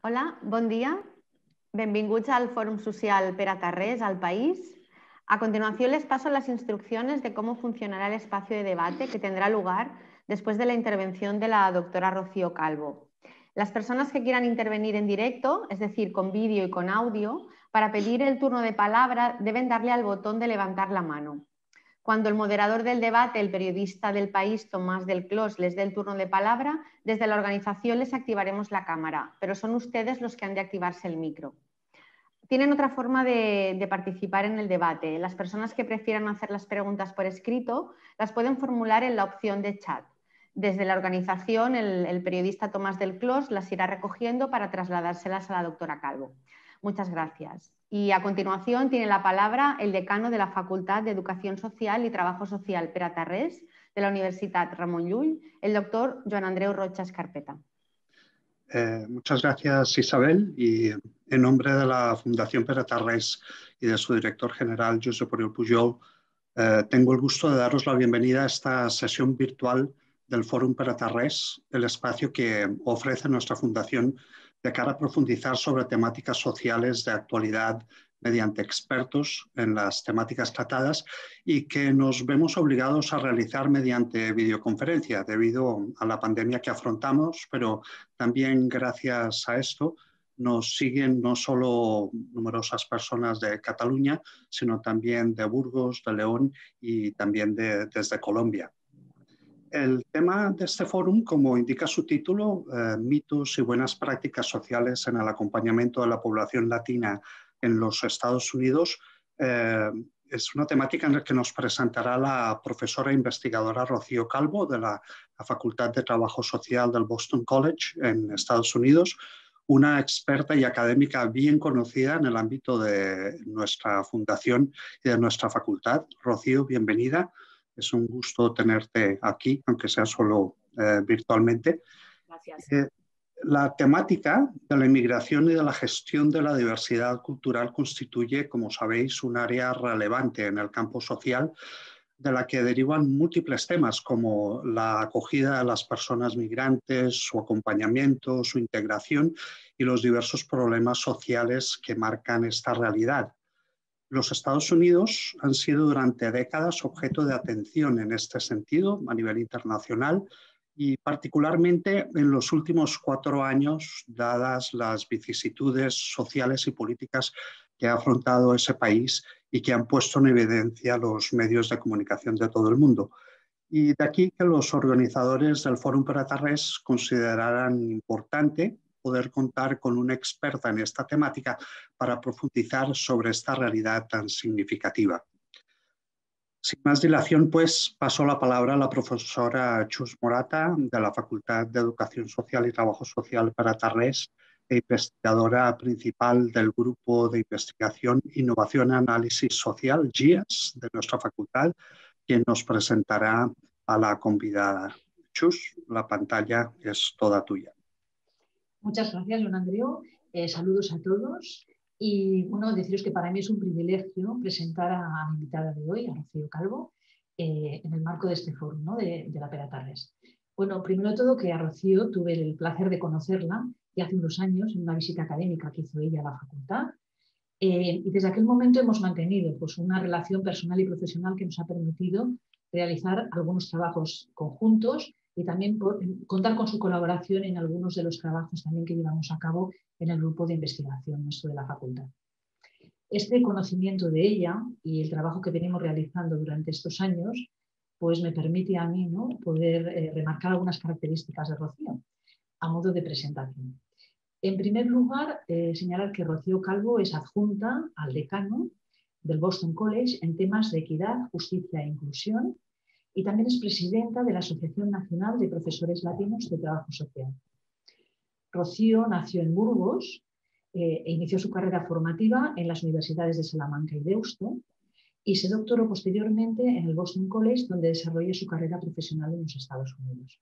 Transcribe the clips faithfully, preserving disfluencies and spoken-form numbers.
Hola, bon dia. Benvinguts al Fòrum Social Pere Tarrés, al País. A continuación les paso las instrucciones de cómo funcionará el espacio de debate que tendrá lugar después de la intervención de la doctora Rocío Calvo. Las personas que quieran intervenir en directo, es decir, con vídeo y con audio, para pedir el turno de palabra deben darle al botón de levantar la mano. Cuando el moderador del debate, el periodista del País, Tomás del Clos, les dé el turno de palabra, desde la organización les activaremos la cámara, pero son ustedes los que han de activarse el micro. Tienen otra forma de, de participar en el debate. Las personas que prefieran hacer las preguntas por escrito las pueden formular en la opción de chat. Desde la organización, el, el periodista Tomás del Clos las irá recogiendo para trasladárselas a la doctora Calvo. Muchas gracias. Y a continuación tiene la palabra el decano de la Facultad de Educación Social y Trabajo Social Pere Tarrés de la Universidad Ramon Llull, el doctor Joan Andreu Rocha Escarpeta. Eh, muchas gracias, Isabel, y en nombre de la Fundación Pere Tarrés y de su director general, Josep Oriol Pujol, eh, tengo el gusto de daros la bienvenida a esta sesión virtual del Fòrum Pere Tarrés, el espacio que ofrece nuestra fundación de cara a profundizar sobre temáticas sociales de actualidad mediante expertos en las temáticas tratadas y que nos vemos obligados a realizar mediante videoconferencia debido a la pandemia que afrontamos, pero también gracias a esto nos siguen no solo numerosas personas de Cataluña, sino también de Burgos, de León y también de, desde Colombia. El tema de este fórum, como indica su título, eh, mitos y buenas prácticas sociales en el acompañamiento de la población latina en los Estados Unidos, eh, es una temática en la que nos presentará la profesora investigadora Rocío Calvo de la, la Facultad de Trabajo Social del Boston College en Estados Unidos, una experta y académica bien conocida en el ámbito de nuestra fundación y de nuestra facultad. Rocío, bienvenida. Es un gusto tenerte aquí, aunque sea solo eh, virtualmente. Gracias. Eh, la temática de la inmigración y de la gestión de la diversidad cultural constituye, como sabéis, un área relevante en el campo social de la que derivan múltiples temas como la acogida de las personas migrantes, su acompañamiento, su integración y los diversos problemas sociales que marcan esta realidad. Los Estados Unidos han sido durante décadas objeto de atención en este sentido a nivel internacional y particularmente en los últimos cuatro años, dadas las vicisitudes sociales y políticas que ha afrontado ese país y que han puesto en evidencia los medios de comunicación de todo el mundo. Y de aquí que los organizadores del Fòrum Pere Tarrés consideraran importante poder contar con una experta en esta temática para profundizar sobre esta realidad tan significativa. Sin más dilación, pues, paso la palabra a la profesora Chus Morata, de la Facultad de Educación Social y Trabajo Social Pere Tarrés, e investigadora principal del Grupo de Investigación, Innovación y Análisis Social, G I A S, de nuestra facultad, quien nos presentará a la convidada. Chus, la pantalla es toda tuya. Muchas gracias, don Andreu. Eh, saludos a todos. Y bueno, deciros que para mí es un privilegio presentar a la invitada de hoy, a Rocío Calvo, eh, en el marco de este foro, ¿no? de, de la Pere Tarrés. Bueno, primero de todo que a Rocío tuve el placer de conocerla ya hace unos años en una visita académica que hizo ella a la facultad. Eh, y desde aquel momento hemos mantenido pues, una relación personal y profesional que nos ha permitido realizar algunos trabajos conjuntos y también por, contar con su colaboración en algunos de los trabajos también que llevamos a cabo en el grupo de investigación nuestro de la facultad. Este conocimiento de ella y el trabajo que venimos realizando durante estos años pues me permite a mí, ¿no?, poder eh, remarcar algunas características de Rocío a modo de presentación. En primer lugar, eh, señalar que Rocío Calvo es adjunta al decano del Boston College en temas de equidad, justicia e inclusión y también es presidenta de la Asociación Nacional de Profesores Latinos de Trabajo Social. Rocío nació en Burgos eh, e inició su carrera formativa en las universidades de Salamanca y Deusto y se doctoró posteriormente en el Boston College, donde desarrolló su carrera profesional en los Estados Unidos.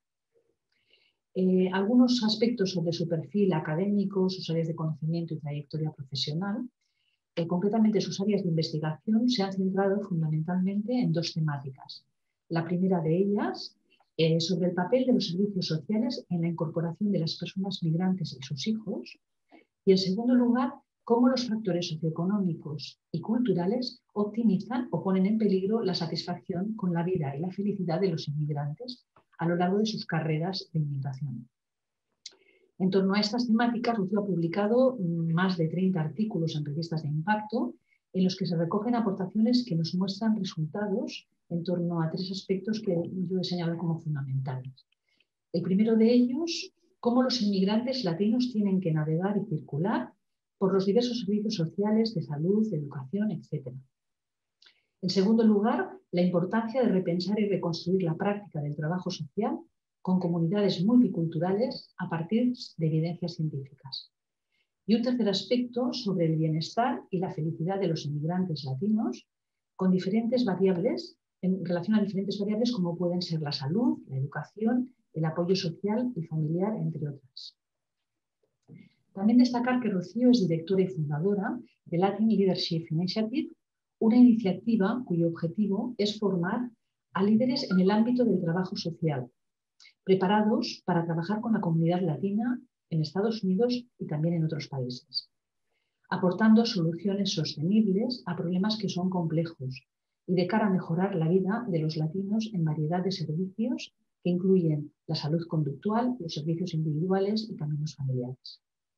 Eh, algunos aspectos sobre su perfil académico, sus áreas de conocimiento y trayectoria profesional, eh, concretamente sus áreas de investigación, se han centrado fundamentalmente en dos temáticas. La primera de ellas, eh, sobre el papel de los servicios sociales en la incorporación de las personas migrantes y sus hijos, Y en segundo lugar, cómo los factores socioeconómicos y culturales optimizan o ponen en peligro la satisfacción con la vida y la felicidad de los inmigrantes a lo largo de sus carreras de inmigración. En torno a estas temáticas, Rocío ha publicado más de treinta artículos en revistas de impacto en los que se recogen aportaciones que nos muestran resultados en torno a tres aspectos que yo he señalado como fundamentales. El primero de ellos, cómo los inmigrantes latinos tienen que navegar y circular por los diversos servicios sociales de salud, de educación, etcétera. En segundo lugar, la importancia de repensar y reconstruir la práctica del trabajo social con comunidades multiculturales a partir de evidencias científicas. Y un tercer aspecto sobre el bienestar y la felicidad de los inmigrantes latinos con diferentes variables, en relación a diferentes variables como pueden ser la salud, la educación, el apoyo social y familiar, entre otras. También destacar que Rocío es directora y fundadora de Latin Leadership Initiative, una iniciativa cuyo objetivo es formar a líderes en el ámbito del trabajo social, preparados para trabajar con la comunidad latina en Estados Unidos y también en otros países, aportando soluciones sostenibles a problemas que son complejos y de cara a mejorar la vida de los latinos en variedad de servicios que incluyen la salud conductual, los servicios individuales y también los familiares.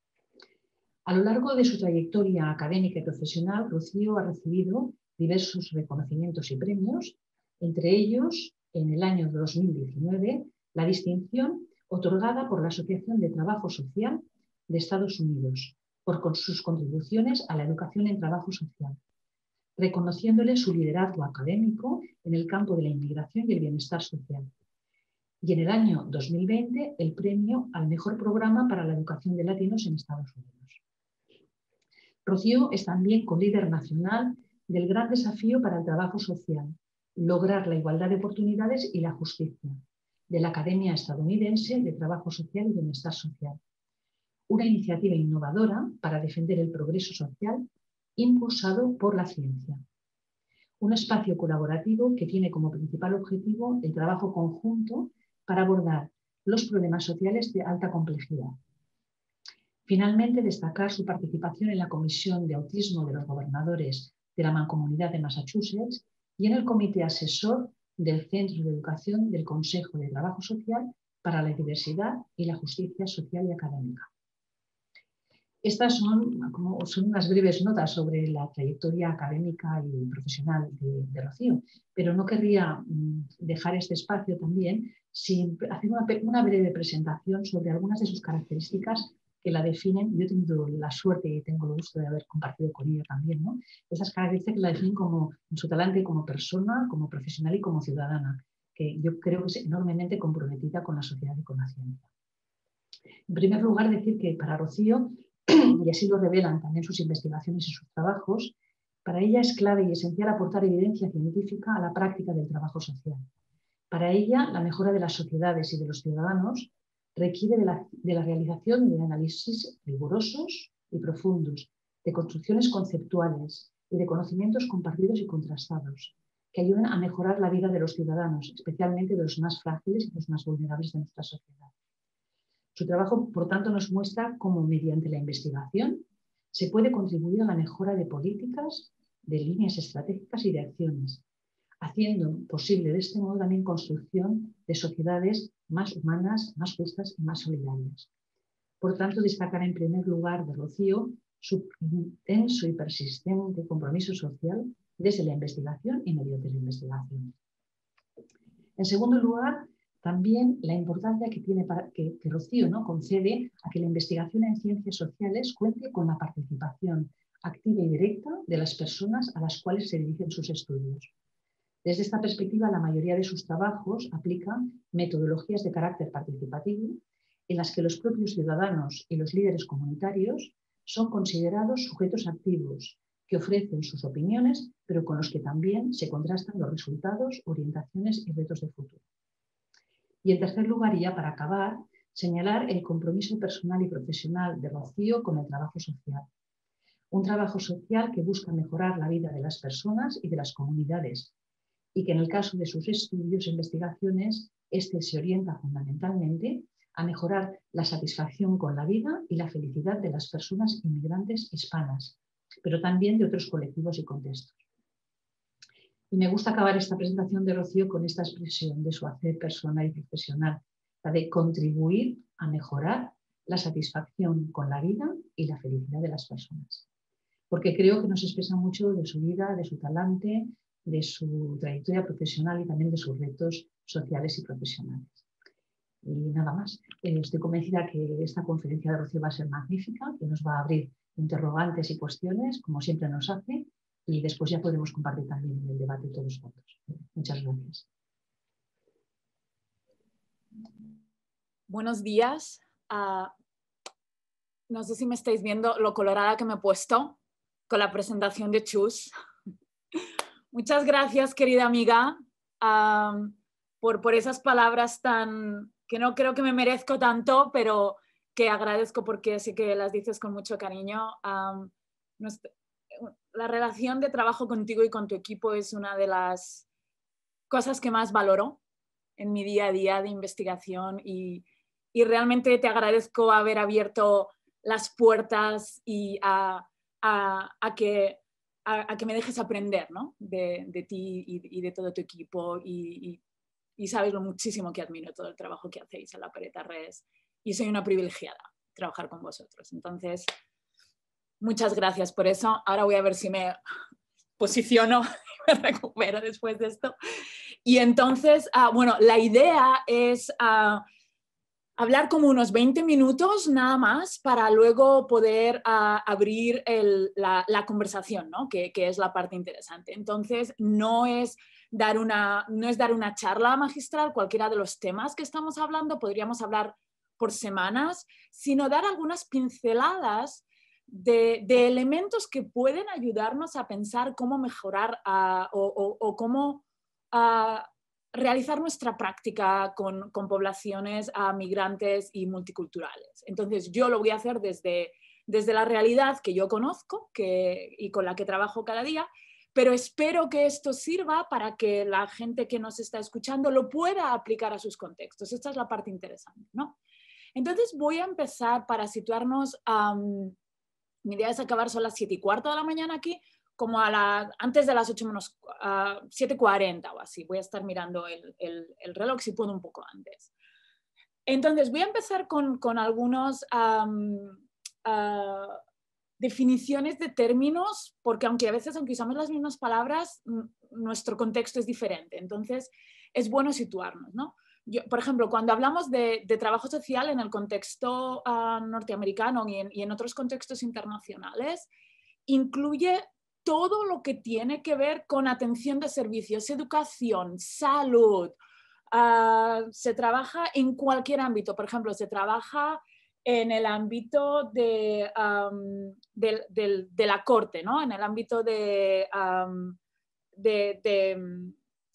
A lo largo de su trayectoria académica y profesional, Rocío ha recibido diversos reconocimientos y premios, entre ellos, en el año dos mil diecinueve, la distinción otorgada por la Asociación de Trabajo Social de Estados Unidos por sus contribuciones a la educación en trabajo social, reconociéndole su liderazgo académico en el campo de la inmigración y el bienestar social. Y en el año dos mil veinte, el premio al mejor programa para la educación de latinos en Estados Unidos. Rocío es también co-líder nacional del gran desafío para el trabajo social, lograr la igualdad de oportunidades y la justicia, de la Academia Estadounidense de Trabajo Social y Bienestar Social, una iniciativa innovadora para defender el progreso social impulsado por la ciencia. Un espacio colaborativo que tiene como principal objetivo el trabajo conjunto para abordar los problemas sociales de alta complejidad. Finalmente, destacar su participación en la Comisión de Autismo de los Gobernadores de la Mancomunidad de Massachusetts y en el Comité Asesor del Centro de Educación del Consejo de Trabajo Social para la Diversidad y la Justicia Social y Académica. Estas son, como, son unas breves notas sobre la trayectoria académica y profesional de, de Rocío, pero no querría mm, dejar este espacio también sin hacer una, una breve presentación sobre algunas de sus características que la definen. Yo he tenido la suerte y tengo el gusto de haber compartido con ella también, ¿no? Esas características que la definen como, en su talante como persona, como profesional y como ciudadana, que yo creo que es enormemente comprometida con la sociedad y con la ciencia. En primer lugar, decir que para Rocío, y así lo revelan también sus investigaciones y sus trabajos, para ella es clave y esencial aportar evidencia científica a la práctica del trabajo social. Para ella, la mejora de las sociedades y de los ciudadanos requiere de la, de la realización de análisis rigurosos y profundos, de construcciones conceptuales y de conocimientos compartidos y contrastados, que ayuden a mejorar la vida de los ciudadanos, especialmente de los más frágiles y los más vulnerables de nuestra sociedad. Su trabajo, por tanto, nos muestra cómo mediante la investigación se puede contribuir a la mejora de políticas, de líneas estratégicas y de acciones, haciendo posible de este modo también construcción de sociedades más humanas, más justas y más solidarias. Por tanto, destacar en primer lugar de Rocío su intenso y persistente compromiso social desde la investigación y mediante la investigación. En segundo lugar, también la importancia que, tiene para, que, que Rocío, ¿no?, concede a que la investigación en ciencias sociales cuente con la participación activa y directa de las personas a las cuales se dirigen sus estudios. Desde esta perspectiva, la mayoría de sus trabajos aplican metodologías de carácter participativo en las que los propios ciudadanos y los líderes comunitarios son considerados sujetos activos que ofrecen sus opiniones, pero con los que también se contrastan los resultados, orientaciones y retos de futuro. Y en tercer lugar, y ya para acabar, señalar el compromiso personal y profesional de Rocío con el trabajo social. Un trabajo social que busca mejorar la vida de las personas y de las comunidades, y que en el caso de sus estudios e investigaciones, este se orienta fundamentalmente a mejorar la satisfacción con la vida y la felicidad de las personas inmigrantes hispanas, pero también de otros colectivos y contextos. Y me gusta acabar esta presentación de Rocío con esta expresión de su hacer personal y profesional, la de contribuir a mejorar la satisfacción con la vida y la felicidad de las personas. Porque creo que nos expresa mucho de su vida, de su talante, de su trayectoria profesional y también de sus retos sociales y profesionales. Y nada más, eh, estoy convencida que esta conferencia de Rocío va a ser magnífica, que nos va a abrir interrogantes y cuestiones, como siempre nos hace, y después ya podemos compartir también el debate todos juntos. Muchas gracias. Buenos días. Uh, no sé si me estáis viendo lo colorada que me he puesto con la presentación de Chus. Muchas gracias, querida amiga, uh, por, por esas palabras tan que no creo que me merezco tanto, pero que agradezco porque sé que las dices con mucho cariño. Um, nuestra, la relación de trabajo contigo y con tu equipo es una de las cosas que más valoro en mi día a día de investigación y, y realmente te agradezco haber abierto las puertas y a, a, a, que, a, a que me dejes aprender, ¿no? de, de ti y, y de todo tu equipo y, y, y sabes lo muchísimo que admiro todo el trabajo que hacéis en la Pere-Tarrés y soy una privilegiada trabajar con vosotros. Entonces, muchas gracias por eso. Ahora voy a ver si me posiciono y me recupero después de esto. Y entonces, uh, bueno, la idea es uh, hablar como unos veinte minutos nada más para luego poder uh, abrir el, la, la conversación, ¿no? que, que es la parte interesante. Entonces, no es, dar una, no es dar una charla magistral, cualquiera de los temas que estamos hablando, podríamos hablar por semanas, sino dar algunas pinceladas De, de elementos que pueden ayudarnos a pensar cómo mejorar uh, o, o, o cómo uh, realizar nuestra práctica con, con poblaciones uh, migrantes y multiculturales. Entonces yo lo voy a hacer desde, desde la realidad que yo conozco que, y con la que trabajo cada día, pero espero que esto sirva para que la gente que nos está escuchando lo pueda aplicar a sus contextos. Esta es la parte interesante, ¿no? Entonces voy a empezar para situarnos... Um, Mi idea es acabar, son las siete y cuarto de la mañana aquí, como a la, antes de las ocho menos uh, siete cuarenta o así. Voy a estar mirando el, el, el reloj si puedo un poco antes. Entonces voy a empezar con, con algunas um, uh, definiciones de términos, porque aunque a veces, aunque usamos las mismas palabras, nuestro contexto es diferente. Entonces es bueno situarnos, ¿no? Yo, por ejemplo, cuando hablamos de, de trabajo social en el contexto uh, norteamericano y en, y en otros contextos internacionales, incluye todo lo que tiene que ver con atención de servicios, educación, salud. Uh, se trabaja en cualquier ámbito. Por ejemplo, se trabaja en el ámbito de, um, de, de, de la corte, ¿no? En el ámbito de... Um, de, de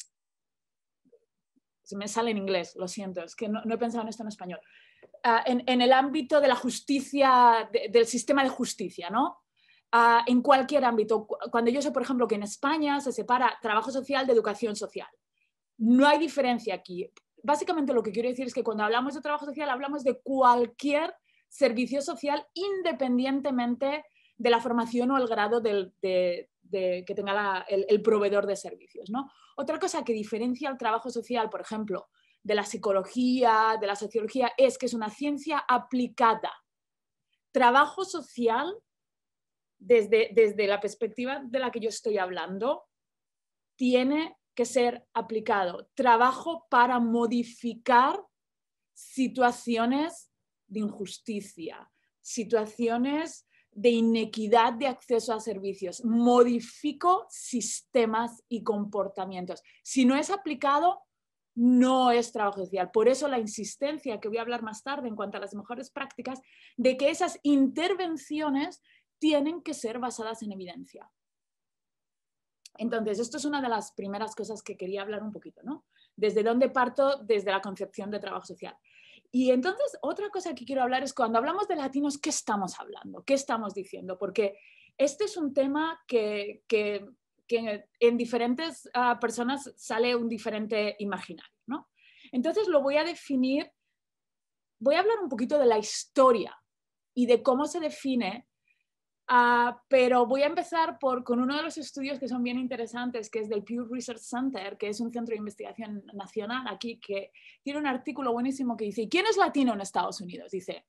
se me sale en inglés, lo siento, es que no, no he pensado en esto en español. Uh, en, en el ámbito de la justicia, de, del sistema de justicia, ¿no? Uh, en cualquier ámbito. Cuando yo sé, por ejemplo, que en España se separa trabajo social de educación social. No hay diferencia aquí. Básicamente lo que quiero decir es que cuando hablamos de trabajo social hablamos de cualquier servicio social independientemente de la formación o el grado del, de, de, que tenga la, el, el proveedor de servicios, ¿no? Otra cosa que diferencia el trabajo social, por ejemplo, de la psicología, de la sociología, es que es una ciencia aplicada. Trabajo social, desde, desde la perspectiva de la que yo estoy hablando, tiene que ser aplicado. Trabajo para modificar situaciones de injusticia, situaciones de inequidad de acceso a servicios. Modifico sistemas y comportamientos. Si no es aplicado, no es trabajo social. Por eso la insistencia, que voy a hablar más tarde en cuanto a las mejores prácticas, de que esas intervenciones tienen que ser basadas en evidencia. Entonces, esto es una de las primeras cosas que quería hablar un poquito, ¿no? ¿Desde dónde parto? Desde la concepción de trabajo social. Y entonces, otra cosa que quiero hablar es cuando hablamos de latinos, ¿qué estamos hablando? ¿Qué estamos diciendo? Porque este es un tema que, que, que en diferentes uh, personas sale un diferente imaginario, ¿no? Entonces, lo voy a definir voy a hablar un poquito de la historia y de cómo se define, uh, pero voy a empezar por, con uno de los estudios que son bien interesantes, que es del Pew Research Center, que es un centro de investigación nacional aquí, que tiene un artículo buenísimo que dice, ¿quién es latino en Estados Unidos? Dice,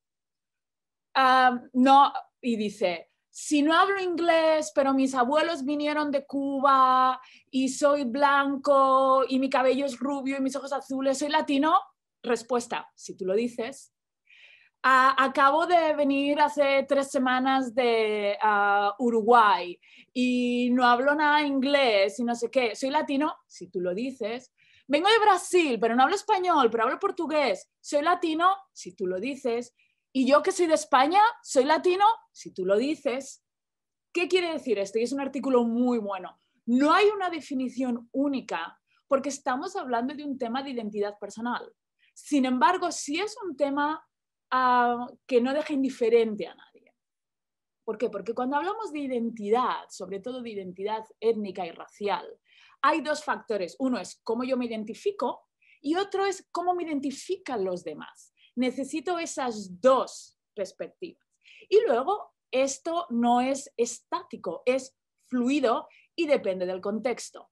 uh, no, y dice, si no hablo inglés, pero mis abuelos vinieron de Cuba y soy blanco y mi cabello es rubio y mis ojos azules, ¿soy latino? Respuesta, si tú lo dices. Uh, acabo de venir hace tres semanas de uh, Uruguay y no hablo nada inglés y no sé qué. ¿Soy latino? Si tú lo dices. Vengo de Brasil, pero no hablo español, pero hablo portugués. ¿Soy latino? Si tú lo dices. ¿Y yo que soy de España? ¿Soy latino? Si tú lo dices. ¿Qué quiere decir esto? Y es un artículo muy bueno. No hay una definición única porque estamos hablando de un tema de identidad personal. Sin embargo, sí es un tema uh, que no deja indiferente a nadie. ¿Por qué? Porque cuando hablamos de identidad, sobre todo de identidad étnica y racial, hay dos factores. Uno es cómo yo me identifico y otro es cómo me identifican los demás. Necesito esas dos perspectivas. Y luego, esto no es estático, es fluido y depende del contexto.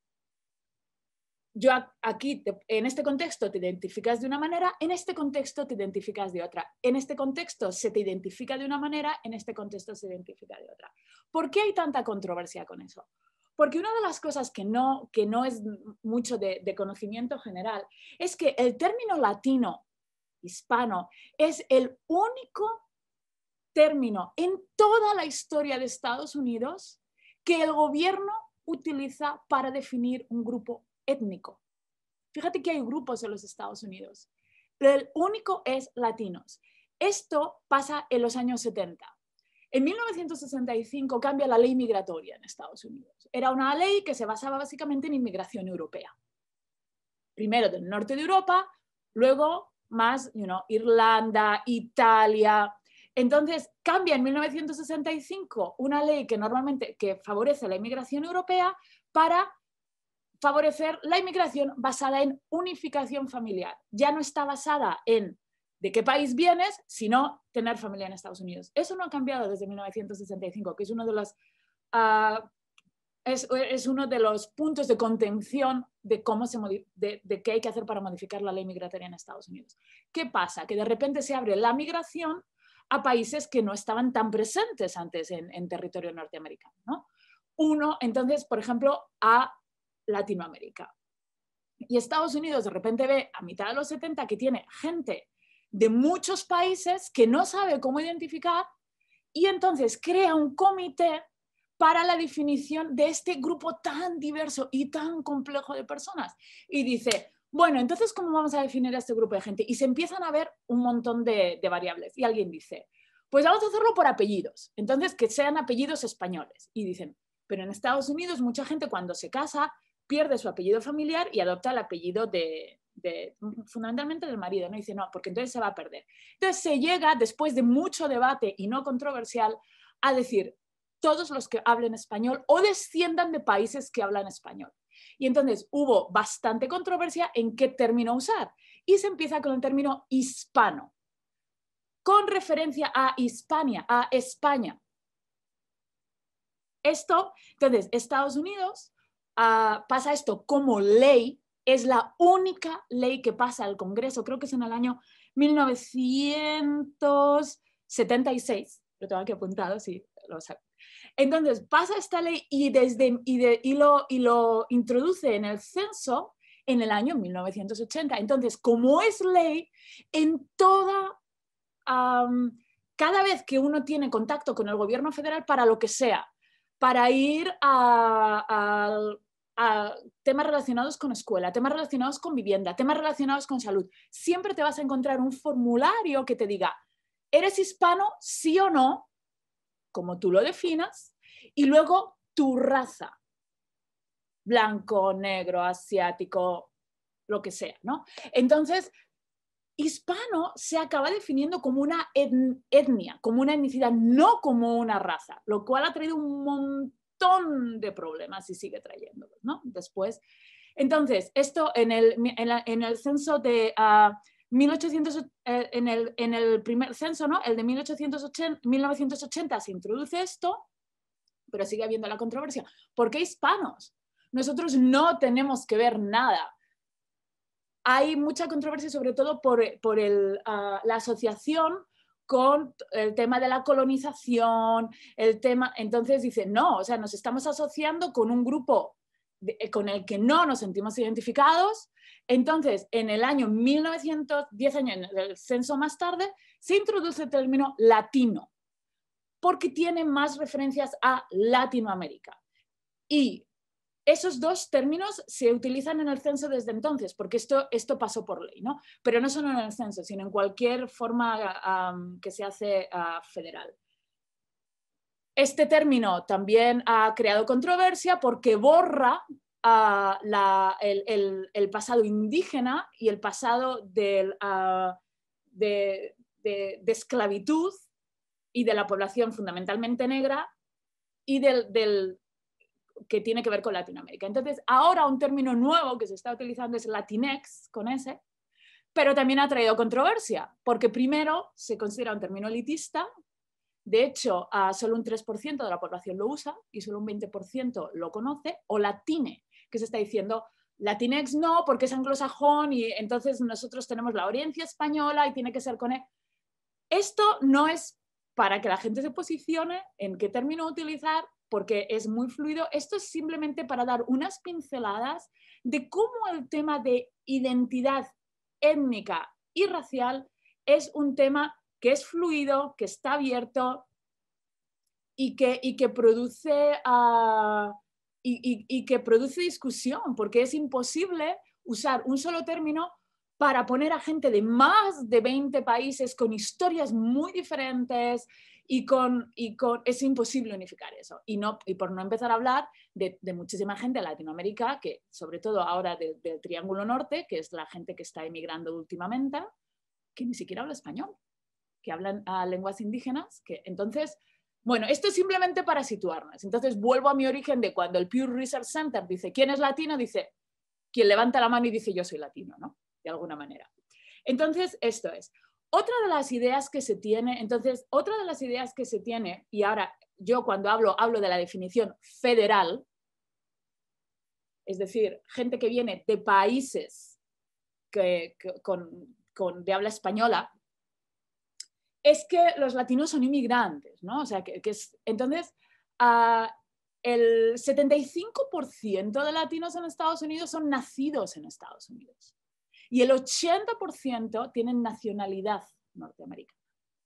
Yo aquí, te, en este contexto te identificas de una manera, en este contexto te identificas de otra. En este contexto se te identifica de una manera, en este contexto se identifica de otra. ¿Por qué hay tanta controversia con eso? Porque una de las cosas que no, que no es mucho de, de conocimiento general es que el término latino, hispano, es el único término en toda la historia de Estados Unidos que el gobierno utiliza para definir un grupo étnico. Fíjate que hay grupos en los Estados Unidos, pero el único es latinos. Esto pasa en los años setenta. En mil novecientos sesenta y cinco cambia la ley migratoria en Estados Unidos. Era una ley que se basaba básicamente en inmigración europea. Primero del norte de Europa, luego más, you know, Irlanda, Italia. Entonces cambia en mil novecientos sesenta y cinco una ley que normalmente que favorece la inmigración europea para favorecer la inmigración basada en unificación familiar. Ya no está basada en de qué país vienes, sino tener familia en Estados Unidos. Eso no ha cambiado desde mil novecientos sesenta y cinco, que es uno de los, uh, es, es uno de los puntos de contención de, cómo se de, de qué hay que hacer para modificar la ley migratoria en Estados Unidos. ¿Qué pasa? Que de repente se abre la migración a países que no estaban tan presentes antes en, en territorio norteamericano, ¿no? Uno, entonces, por ejemplo, a Latinoamérica. Y Estados Unidos de repente ve a mitad de los setenta que tiene gente de muchos países que no sabe cómo identificar y entonces crea un comité para la definición de este grupo tan diverso y tan complejo de personas. Y dice, bueno, entonces, ¿cómo vamos a definir a este grupo de gente? Y se empiezan a ver un montón de, de variables. Y alguien dice, pues vamos a hacerlo por apellidos. Entonces, que sean apellidos españoles. Y dicen, pero en Estados Unidos mucha gente cuando se casa pierde su apellido familiar y adopta el apellido de, de, fundamentalmente del marido, ¿no? Y dice, no, porque entonces se va a perder. Entonces se llega, después de mucho debate y no controversial, a decir, todos los que hablen español o desciendan de países que hablan español. Y entonces hubo bastante controversia en qué término usar. Y se empieza con el término hispano, con referencia a Hispania, a España. Esto, entonces, Estados Unidos uh, pasa esto como ley, es la única ley que pasa al Congreso, creo que es en el año mil novecientos setenta y seis, lo tengo aquí apuntado, sí, lo sé. Entonces pasa esta ley y, desde, y, de, y, lo, y lo introduce en el censo en el año mil novecientos ochenta. Entonces, como es ley, en toda, um, cada vez que uno tiene contacto con el gobierno federal para lo que sea, para ir a, a, a temas relacionados con escuela, temas relacionados con vivienda, temas relacionados con salud, siempre te vas a encontrar un formulario que te diga, ¿eres hispano? Sí o no, como tú lo definas, y luego tu raza, blanco, negro, asiático, lo que sea, ¿no? Entonces, hispano se acaba definiendo como una etnia, como una etnicidad, no como una raza, lo cual ha traído un montón de problemas y sigue trayéndolos, ¿no? Después, entonces, esto en el, en la, en el censo de uh, mil ochocientos, eh, en, el, en el primer censo, ¿no? El de mil ochocientos ochenta, mil novecientos ochenta se introduce esto, pero sigue habiendo la controversia. ¿Por qué hispanos? Nosotros no tenemos que ver nada. Hay mucha controversia sobre todo por, por el, uh, la asociación con el tema de la colonización, el tema, entonces dice, no, o sea, nos estamos asociando con un grupo de, con el que no nos sentimos identificados. Entonces, en el año mil novecientos, diez años, en el censo más tarde, se introduce el término latino, porque tiene más referencias a Latinoamérica. Y esos dos términos se utilizan en el censo desde entonces, porque esto, esto pasó por ley, ¿no? Pero no solo en el censo, sino en cualquier forma um, que se hace uh, federal. Este término también ha creado controversia porque borra uh, la, el, el, el pasado indígena y el pasado del, uh, de, de, de esclavitud y de la población fundamentalmente negra y del, del que tiene que ver con Latinoamérica. Entonces, ahora un término nuevo que se está utilizando es Latinx, con S, pero también ha traído controversia, porque primero se considera un término elitista, de hecho, uh, solo un tres por ciento de la población lo usa y solo un veinte por ciento lo conoce, o latine, que se está diciendo, Latinx no, porque es anglosajón y entonces nosotros tenemos la herencia española y tiene que ser con E. Esto no es para que la gente se posicione en qué término utilizar, porque es muy fluido. Esto es simplemente para dar unas pinceladas de cómo el tema de identidad étnica y racial es un tema que es fluido, que está abierto y que, y que, produce, uh, y, y, y que produce discusión, porque es imposible usar un solo término para poner a gente de más de veinte países con historias muy diferentes. Y, con, y con, es imposible unificar eso. Y, no, y por no empezar a hablar de, de muchísima gente de Latinoamérica, que sobre todo ahora del de Triángulo Norte, que es la gente que está emigrando últimamente, que ni siquiera habla español, que hablan uh, lenguas indígenas. Que, entonces, bueno, esto es simplemente para situarnos. Entonces vuelvo a mi origen de cuando el Pew Research Center dice, ¿quién es latino? Dice, quien levanta la mano y dice, yo soy latino, ¿no? De alguna manera. Entonces, esto es. Otra de las ideas que se tiene, entonces, otra de las ideas que se tiene, y ahora yo cuando hablo, hablo de la definición federal, es decir, gente que viene de países que, que, con, con, de habla española, es que los latinos son inmigrantes, ¿no? O sea, que, que es, entonces, uh, el setenta y cinco por ciento de latinos en Estados Unidos son nacidos en Estados Unidos. Y el ochenta por ciento tienen nacionalidad norteamericana.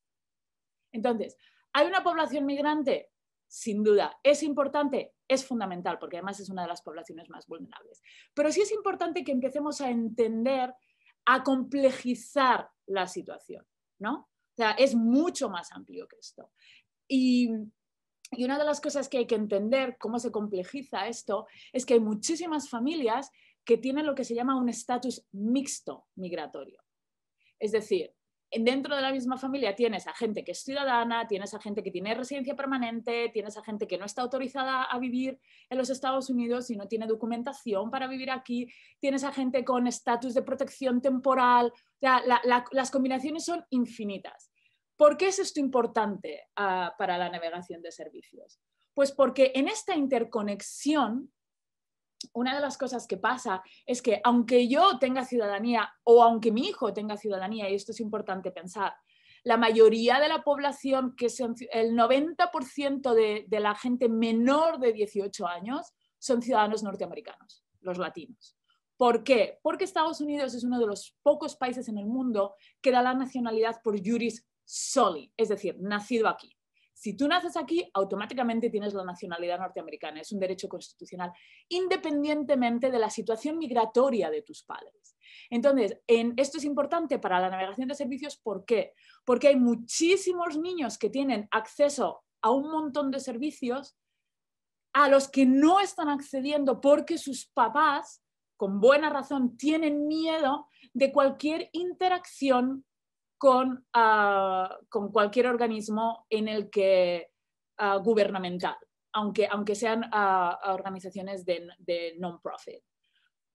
Entonces, ¿hay una población migrante? Sin duda. ¿Es importante? Es fundamental, porque además es una de las poblaciones más vulnerables. Pero sí es importante que empecemos a entender, a complejizar la situación, ¿no? O sea, es mucho más amplio que esto. Y, y una de las cosas que hay que entender, cómo se complejiza esto, es que hay muchísimas familias que tienen lo que se llama un estatus mixto migratorio. Es decir, dentro de la misma familia tienes a gente que es ciudadana, tienes a gente que tiene residencia permanente, tienes a gente que no está autorizada a vivir en los Estados Unidos y no tiene documentación para vivir aquí, tienes a gente con estatus de protección temporal, o sea, la, la, las combinaciones son infinitas. ¿Por qué es esto importante uh, para la navegación de servicios? Pues porque en esta interconexión, una de las cosas que pasa es que aunque yo tenga ciudadanía o aunque mi hijo tenga ciudadanía, y esto es importante pensar, la mayoría de la población, que es el noventa por ciento de, de la gente menor de dieciocho años, son ciudadanos norteamericanos, los latinos. ¿Por qué? Porque Estados Unidos es uno de los pocos países en el mundo que da la nacionalidad por juris soli, es decir, nacido aquí. Si tú naces aquí, automáticamente tienes la nacionalidad norteamericana. Es un derecho constitucional, independientemente de la situación migratoria de tus padres. Entonces, en, esto es importante para la navegación de servicios. ¿Por qué? Porque hay muchísimos niños que tienen acceso a un montón de servicios a los que no están accediendo porque sus papás, con buena razón, tienen miedo de cualquier interacción Con, uh, con cualquier organismo en el que, uh, gubernamental, aunque, aunque sean uh, organizaciones de, de non-profit.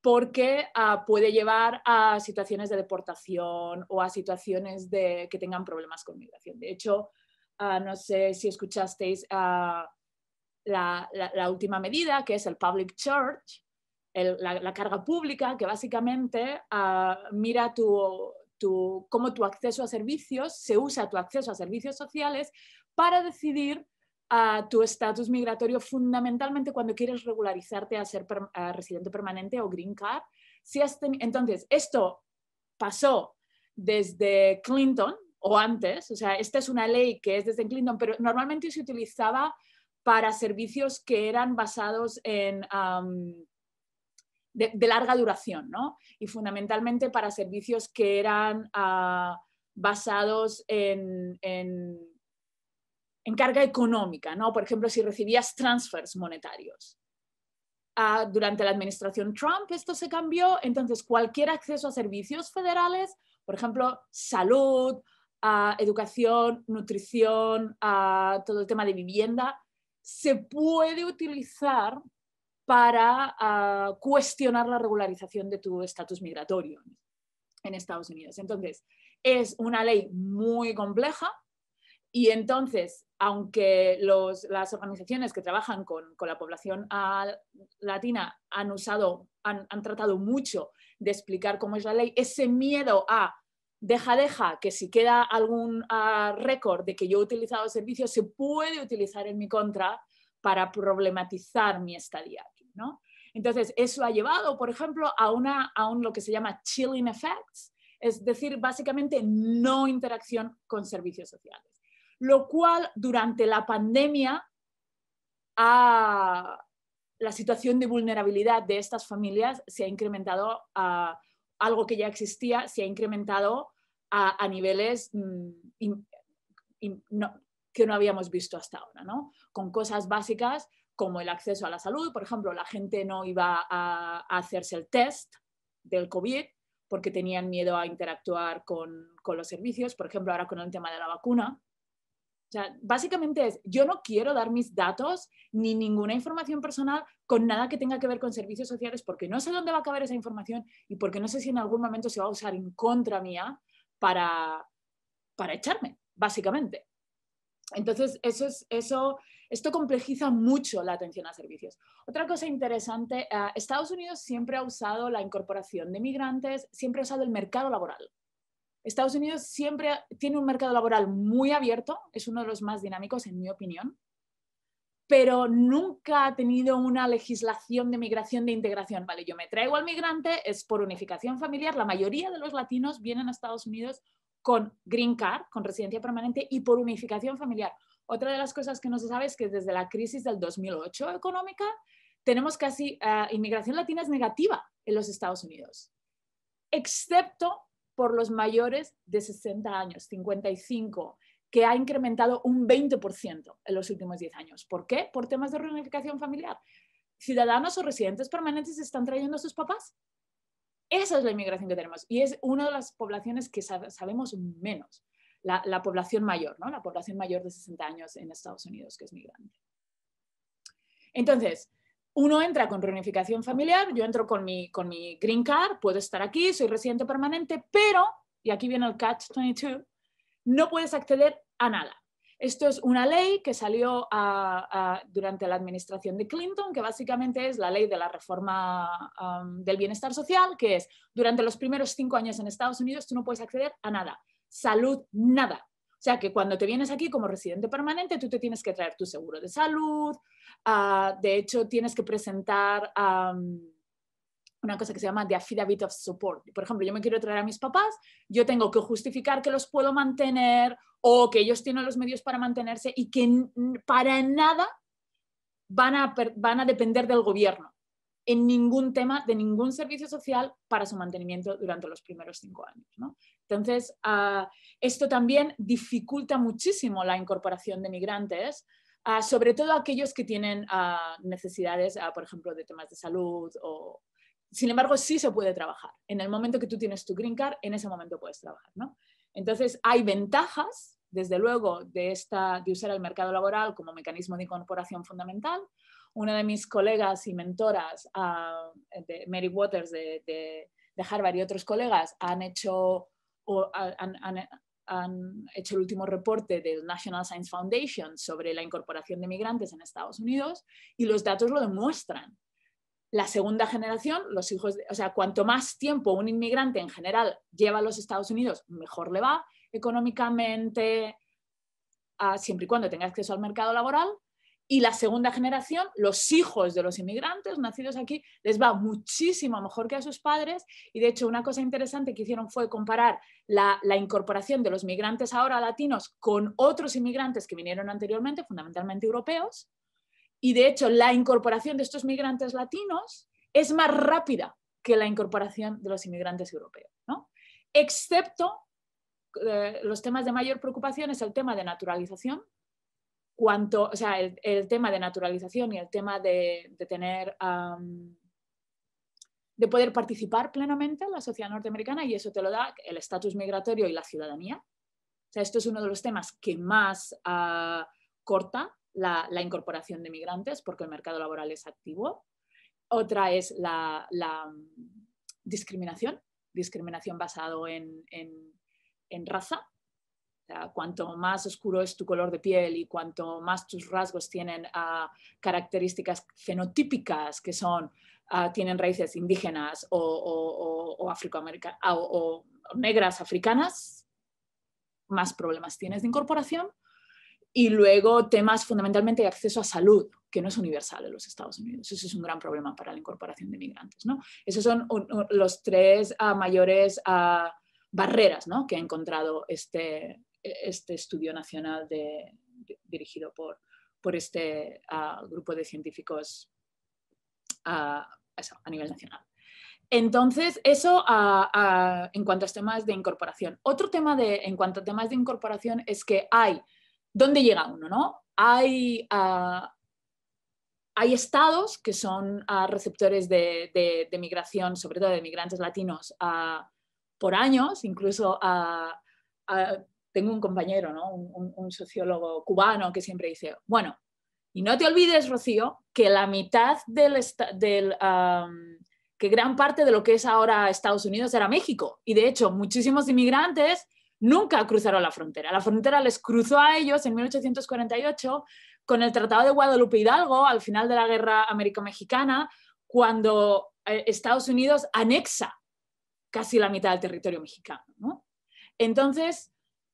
porque uh, puede llevar a situaciones de deportación o a situaciones de, que tengan problemas con migración. De hecho, uh, no sé si escuchasteis uh, la, la, la última medida, que es el public charge, el, la, la carga pública, que básicamente uh, mira tu, tu, cómo tu acceso a servicios, se usa tu acceso a servicios sociales para decidir a tu estatus migratorio, fundamentalmente cuando quieres regularizarte a ser per, a residente permanente o green card. Si has ten... Entonces, esto pasó desde Clinton o antes, o sea, esta es una ley que es desde Clinton, pero normalmente se utilizaba para servicios que eran basados en um, de, de larga duración, ¿no? Y fundamentalmente para servicios que eran uh, basados en, en en carga económica, ¿no? Por ejemplo, si recibías transfers monetarios. Uh, durante la administración Trump esto se cambió, entonces cualquier acceso a servicios federales, por ejemplo, salud, uh, educación, nutrición, uh, todo el tema de vivienda, se puede utilizar para uh, cuestionar la regularización de tu estatus migratorio en Estados Unidos. Entonces, es una ley muy compleja. Y entonces, aunque los, las organizaciones que trabajan con, con la población uh, latina han usado, han, han tratado mucho de explicar cómo es la ley, ese miedo a deja, deja, que si queda algún uh, récord de que yo he utilizado servicios, se puede utilizar en mi contra para problematizar mi estadía aquí, ¿no? Entonces, eso ha llevado, por ejemplo, a, una, a un, lo que se llama chilling effects, es decir, básicamente no interacción con servicios sociales. Lo cual durante la pandemia a la situación de vulnerabilidad de estas familias se ha incrementado a algo que ya existía, se ha incrementado a, a niveles mm, in, in, no, que no habíamos visto hasta ahora, ¿no? Con cosas básicas como el acceso a la salud. Por ejemplo, la gente no iba a, a hacerse el test del COVID porque tenían miedo a interactuar con, con los servicios, por ejemplo, ahora con el tema de la vacuna. O sea, básicamente es, yo no quiero dar mis datos ni ninguna información personal con nada que tenga que ver con servicios sociales porque no sé dónde va a caber esa información y porque no sé si en algún momento se va a usar en contra mía para, para echarme, básicamente. Entonces, eso es, eso, esto complejiza mucho la atención a servicios. Otra cosa interesante, uh, Estados Unidos siempre ha usado la incorporación de migrantes, siempre ha usado el mercado laboral. Estados Unidos siempre tiene un mercado laboral muy abierto, es uno de los más dinámicos en mi opinión, pero nunca ha tenido una legislación de migración de integración. Vale, yo me traigo al migrante, es por unificación familiar, la mayoría de los latinos vienen a Estados Unidos con green card, con residencia permanente y por unificación familiar. Otra de las cosas que no se sabe es que desde la crisis del dos mil ocho económica tenemos casi, uh, inmigración latina es negativa en los Estados Unidos, excepto por los mayores de sesenta años, cincuenta y cinco, que ha incrementado un veinte por ciento en los últimos diez años. ¿Por qué? Por temas de reunificación familiar. Ciudadanos o residentes permanentes están trayendo a sus papás. Esa es la inmigración que tenemos y es una de las poblaciones que sabemos menos, la, la población mayor, ¿no? La población mayor de sesenta años en Estados Unidos, que es migrante. Entonces, uno entra con reunificación familiar, yo entro con mi, con mi green card, puedo estar aquí, soy residente permanente, pero, y aquí viene el catch veintidós, no puedes acceder a nada. Esto es una ley que salió a, a, durante la administración de Clinton, que básicamente es la ley de la reforma um, del bienestar social, que es durante los primeros cinco años en Estados Unidos tú no puedes acceder a nada. Salud, nada. O sea que cuando te vienes aquí como residente permanente, tú te tienes que traer tu seguro de salud, uh, de hecho tienes que presentar um, una cosa que se llama the affidavit of support. Por ejemplo, yo me quiero traer a mis papás, yo tengo que justificar que los puedo mantener o que ellos tienen los medios para mantenerse y que para nada van a, van a depender del gobierno en ningún tema, de ningún servicio social para su mantenimiento durante los primeros cinco años, ¿no? Entonces, uh, esto también dificulta muchísimo la incorporación de migrantes, uh, sobre todo aquellos que tienen uh, necesidades, uh, por ejemplo, de temas de salud. O... Sin embargo, sí se puede trabajar. En el momento que tú tienes tu green card, en ese momento puedes trabajar, ¿no? Entonces, hay ventajas, desde luego, de, esta, de usar el mercado laboral como mecanismo de incorporación fundamental. una de mis colegas y mentoras, uh, de Mary Waters de, de, de Harvard y otros colegas han hecho, o, han, han, han hecho el último reporte del National Science Foundation sobre la incorporación de migrantes en Estados Unidos y los datos lo demuestran. La segunda generación, los hijos, de, o sea, cuanto más tiempo un inmigrante en general lleva a los Estados Unidos, mejor le va económicamente, uh, siempre y cuando tenga acceso al mercado laboral. Y la segunda generación, los hijos de los inmigrantes nacidos aquí, les va muchísimo mejor que a sus padres. Y de hecho, una cosa interesante que hicieron fue comparar la, la incorporación de los migrantes ahora latinos con otros inmigrantes que vinieron anteriormente, fundamentalmente europeos. Y de hecho, la incorporación de estos migrantes latinos es más rápida que la incorporación de los inmigrantes europeos, ¿no? Excepto eh, los temas de mayor preocupación es el tema de naturalización, cuanto, o sea, el, el tema de naturalización y el tema de, de tener, um, de poder participar plenamente en la sociedad norteamericana, y eso te lo da el estatus migratorio y la ciudadanía. O sea, esto es uno de los temas que más uh, corta La, la incorporación de migrantes porque el mercado laboral es activo. Otra es la, la discriminación, discriminación basado en, en, en raza. O sea, cuanto más oscuro es tu color de piel y cuanto más tus rasgos tienen uh, características fenotípicas que son, uh, tienen raíces indígenas o, o, o, o, afroamericanas, o, o, o negras africanas, más problemas tienes de incorporación. Y luego temas fundamentalmente de acceso a salud, que no es universal en los Estados Unidos. Eso es un gran problema para la incorporación de migrantes, ¿no? Esos son un, un, los tres uh, mayores uh, barreras, ¿no?, que ha encontrado este, este estudio nacional de, de, dirigido por, por este uh, grupo de científicos uh, eso, a nivel nacional. Entonces, eso uh, uh, en cuanto a temas de incorporación. Otro tema de, en cuanto a temas de incorporación es que hay ¿dónde llega uno, no? Hay, uh, hay estados que son uh, receptores de, de, de migración, sobre todo de migrantes latinos, uh, por años. Incluso uh, uh, tengo un compañero, ¿no?, un, un, un sociólogo cubano que siempre dice, bueno, y no te olvides, Rocío, que la mitad del, del um, que gran parte de lo que es ahora Estados Unidos era México. Y de hecho, muchísimos inmigrantes nunca cruzaron la frontera. La frontera les cruzó a ellos en mil ochocientos cuarenta y ocho con el Tratado de Guadalupe Hidalgo, al final de la Guerra Américo-Mexicana, cuando Estados Unidos anexa casi la mitad del territorio mexicano, ¿no? Entonces,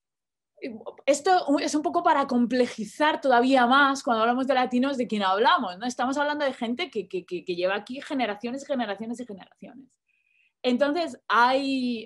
esto es un poco para complejizar todavía más cuando hablamos de latinos de quién hablamos, ¿no? Estamos hablando de gente que, que, que, que lleva aquí generaciones y generaciones y generaciones. Entonces, hay...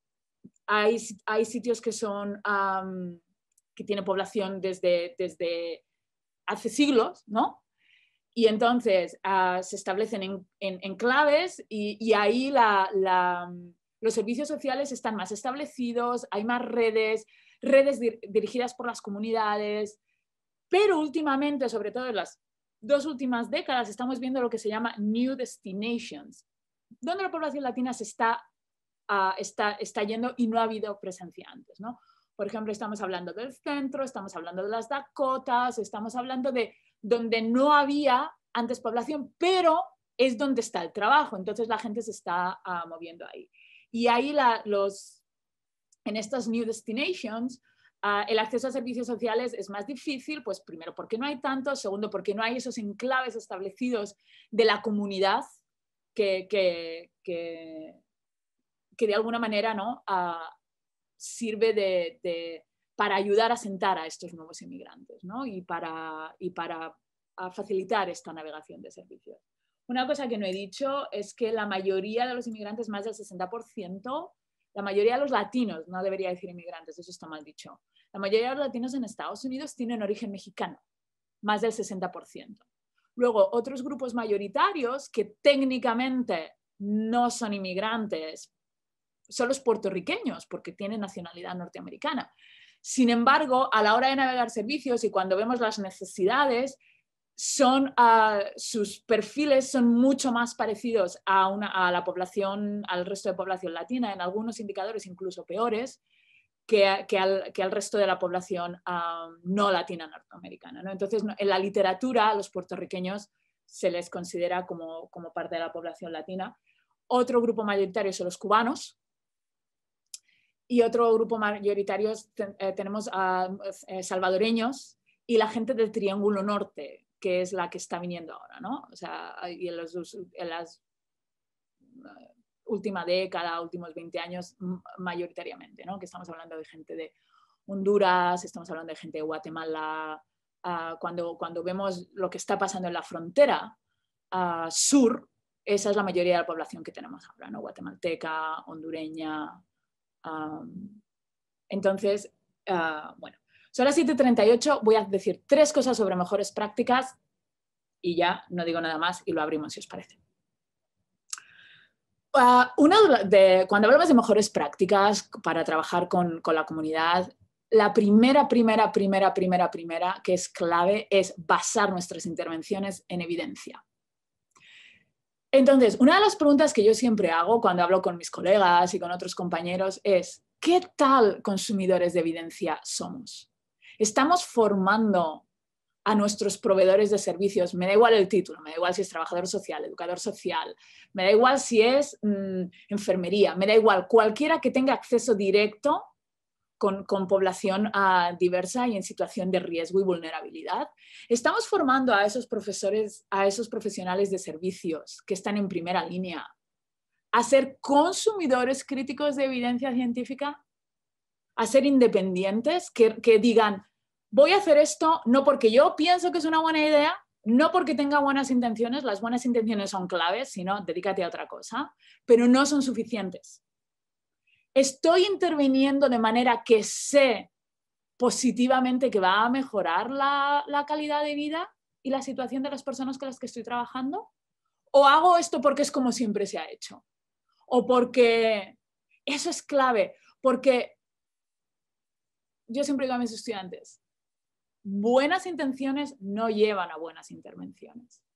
Hay, hay sitios que son um, que tienen población desde, desde hace siglos, ¿no? Y entonces uh, se establecen en, en, enclaves y, y ahí la, la, los servicios sociales están más establecidos, hay más redes, redes dir, dirigidas por las comunidades, pero últimamente, sobre todo en las dos últimas décadas, estamos viendo lo que se llama New Destinations, donde la población latina se está Uh, está, está yendo y no ha habido presencia antes, ¿no? Por ejemplo, estamos hablando del centro, estamos hablando de las Dakotas, estamos hablando de donde no había antes población, pero es donde está el trabajo, entonces la gente se está uh, moviendo ahí. Y ahí la, los, en estas New Destinations, uh, el acceso a servicios sociales es más difícil, pues primero porque no hay tantos, segundo porque no hay esos enclaves establecidos de la comunidad que... que, que que de alguna manera, ¿no?, uh, sirve de, de, para ayudar a sentar a estos nuevos inmigrantes, ¿no?, y para, y para facilitar esta navegación de servicios. Una cosa que no he dicho es que la mayoría de los inmigrantes, más del sesenta por ciento, la mayoría de los latinos, no debería decir inmigrantes, eso está mal dicho, la mayoría de los latinos en Estados Unidos tienen origen mexicano, más del sesenta por ciento. Luego, otros grupos mayoritarios que técnicamente no son inmigrantes, son los puertorriqueños, porque tienen nacionalidad norteamericana. Sin embargo, a la hora de navegar servicios y cuando vemos las necesidades, son, uh, sus perfiles son mucho más parecidos a, una, a la población, al resto de población latina, en algunos indicadores incluso peores, que, que, al, que al resto de la población uh, no latina norteamericana, ¿no? Entonces, en la literatura, los puertorriqueños se les considera como, como parte de la población latina. Otro grupo mayoritario son los cubanos. Y otro grupo mayoritario eh, tenemos a eh, salvadoreños y la gente del Triángulo Norte, que es la que está viniendo ahora, ¿no? O sea, y en, los, en las uh, última década, últimos veinte años, mayoritariamente, ¿no? Que estamos hablando de gente de Honduras, estamos hablando de gente de Guatemala. Uh, cuando, cuando vemos lo que está pasando en la frontera uh, sur, esa es la mayoría de la población que tenemos ahora, ¿no? Guatemalteca, hondureña. Um, entonces, uh, bueno, son las siete y treinta y ocho, voy a decir tres cosas sobre mejores prácticas y ya no digo nada más y lo abrimos si os parece. Uh, una de, cuando hablamos de mejores prácticas para trabajar con, con la comunidad, la primera, primera, primera, primera, primera que es clave es basar nuestras intervenciones en evidencia. Entonces, una de las preguntas que yo siempre hago cuando hablo con mis colegas y con otros compañeros es, ¿qué tal consumidores de evidencia somos? ¿Estamos formando a nuestros proveedores de servicios? Me da igual el título, me da igual si es trabajador social, educador social, me da igual si es mmm, enfermería, me da igual cualquiera que tenga acceso directo Con, con población uh, diversa y en situación de riesgo y vulnerabilidad. Estamos formando a esos profesores, a esos profesionales de servicios que están en primera línea a ser consumidores críticos de evidencia científica, a ser independientes, que, que digan, voy a hacer esto no porque yo pienso que es una buena idea, no porque tenga buenas intenciones, las buenas intenciones son claves, sino dedícate a otra cosa, pero no son suficientes. Estoy interviniendo de manera que sé positivamente que va a mejorar la, la calidad de vida y la situación de las personas con las que estoy trabajando, o hago esto porque es como siempre se ha hecho, o porque eso es clave, porque yo siempre digo a mis estudiantes, buenas intenciones no llevan a buenas intervenciones.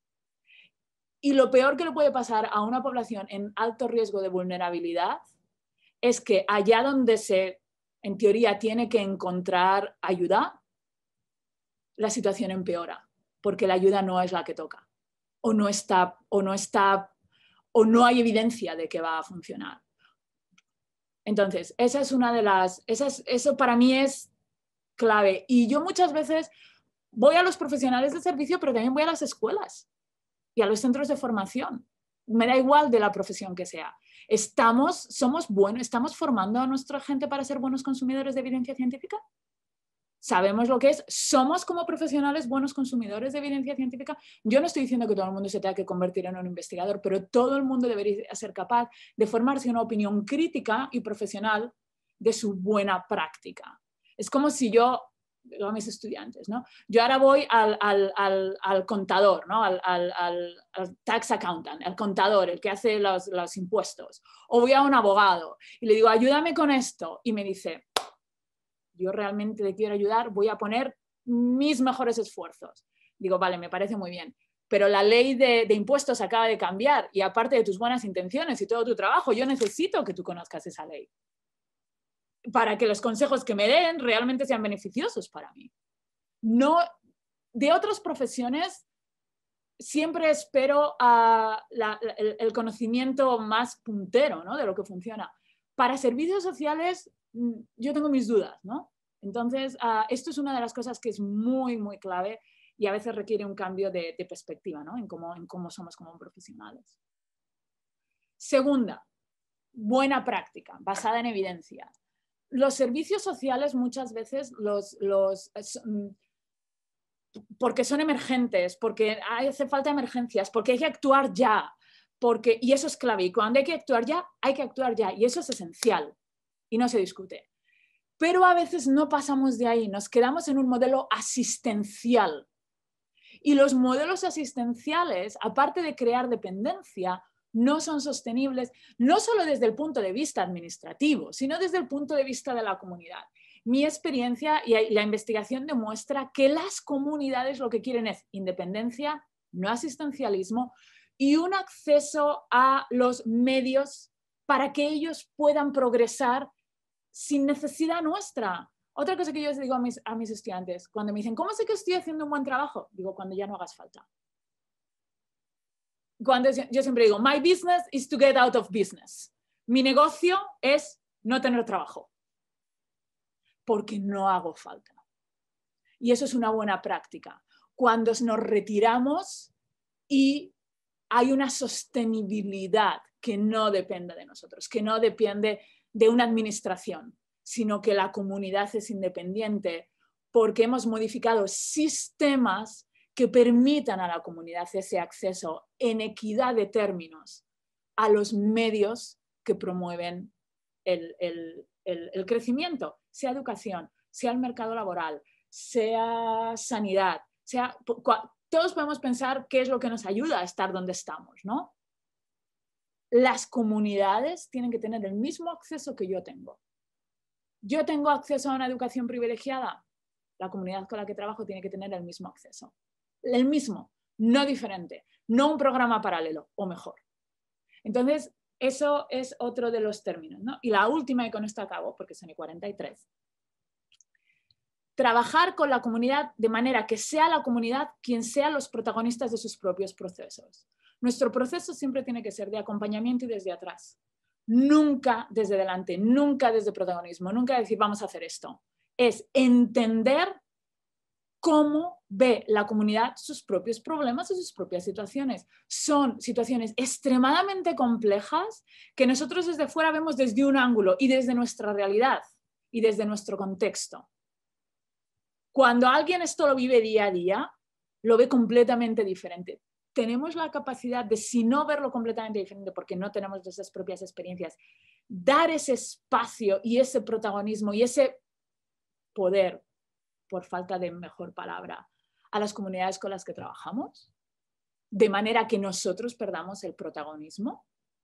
Y lo peor que le puede pasar a una población en alto riesgo de vulnerabilidad es que allá donde se, en teoría, tiene que encontrar ayuda, la situación empeora, porque la ayuda no es la que toca, o no está, o no está, o no hay evidencia de que va a funcionar. Entonces, esa es una de las, esa es, eso para mí es clave. Y yo muchas veces voy a los profesionales de servicio, pero también voy a las escuelas y a los centros de formación. Me da igual de la profesión que sea. ¿Estamos, somos buenos, ¿Estamos formando a nuestra gente para ser buenos consumidores de evidencia científica? ¿Sabemos lo que es? ¿Somos como profesionales buenos consumidores de evidencia científica? Yo no estoy diciendo que todo el mundo se tenga que convertir en un investigador, pero todo el mundo debería ser capaz de formarse una opinión crítica y profesional de su buena práctica. Es como si yo... a mis estudiantes, ¿no? Yo ahora voy al, al, al, al contador, ¿no? Al, al, al tax accountant, al contador, el que hace los, los impuestos. O voy a un abogado y le digo, ayúdame con esto. Y me dice, yo realmente te quiero ayudar, voy a poner mis mejores esfuerzos. Digo, vale, me parece muy bien. Pero la ley de, de impuestos acaba de cambiar y aparte de tus buenas intenciones y todo tu trabajo, yo necesito que tú conozcas esa ley, para que los consejos que me den realmente sean beneficiosos para mí. No, de otras profesiones siempre espero uh, la, el, el conocimiento más puntero, ¿no? De lo que funciona. Para servicios sociales yo tengo mis dudas, ¿no? Entonces, uh, esto es una de las cosas que es muy, muy clave y a veces requiere un cambio de, de perspectiva, ¿no? En cómo, en cómo somos como profesionales. Segunda, buena práctica, basada en evidencia. Los servicios sociales muchas veces los, los, porque son emergentes, porque hace falta emergencias, porque hay que actuar ya, porque, y eso es clave, y cuando hay que actuar ya, hay que actuar ya, y eso es esencial, y no se discute. Pero a veces no pasamos de ahí, nos quedamos en un modelo asistencial, y los modelos asistenciales, aparte de crear dependencia, no son sostenibles, no solo desde el punto de vista administrativo, sino desde el punto de vista de la comunidad. Mi experiencia y la investigación demuestra que las comunidades lo que quieren es independencia, no asistencialismo y un acceso a los medios para que ellos puedan progresar sin necesidad nuestra. Otra cosa que yo les digo a mis, a mis estudiantes, cuando me dicen, ¿cómo sé que estoy haciendo un buen trabajo? Digo, cuando ya no hagas falta. cuando yo siempre digo, my business is to get out of business. Mi negocio es no tener trabajo, porque no hago falta. Y eso es una buena práctica. Cuando nos retiramos y hay una sostenibilidad que no depende de nosotros, que no depende de una administración, sino que la comunidad es independiente porque hemos modificado sistemas que permitan a la comunidad ese acceso en equidad de términos a los medios que promueven el, el, el, el crecimiento, sea educación, sea el mercado laboral, sea sanidad, sea, todos podemos pensar qué es lo que nos ayuda a estar donde estamos, ¿no? Las comunidades tienen que tener el mismo acceso que yo tengo. Yo tengo acceso a una educación privilegiada, la comunidad con la que trabajo tiene que tener el mismo acceso. El mismo, no diferente, no un programa paralelo, o mejor. Entonces, eso es otro de los términos, ¿no? Y la última, y con esto acabo, porque son y cuarenta y tres. Trabajar con la comunidad de manera que sea la comunidad quien sea los protagonistas de sus propios procesos. Nuestro proceso siempre tiene que ser de acompañamiento y desde atrás. Nunca desde delante, nunca desde protagonismo, nunca decir vamos a hacer esto. Es entender cómo ve la comunidad sus propios problemas y sus propias situaciones. Son situaciones extremadamente complejas que nosotros desde fuera vemos desde un ángulo y desde nuestra realidad y desde nuestro contexto. Cuando alguien esto lo vive día a día, lo ve completamente diferente. Tenemos la capacidad de, si no verlo completamente diferente, porque no tenemos esas propias experiencias, dar ese espacio y ese protagonismo y ese poder, por falta de mejor palabra, a las comunidades con las que trabajamos, de manera que nosotros perdamos el protagonismo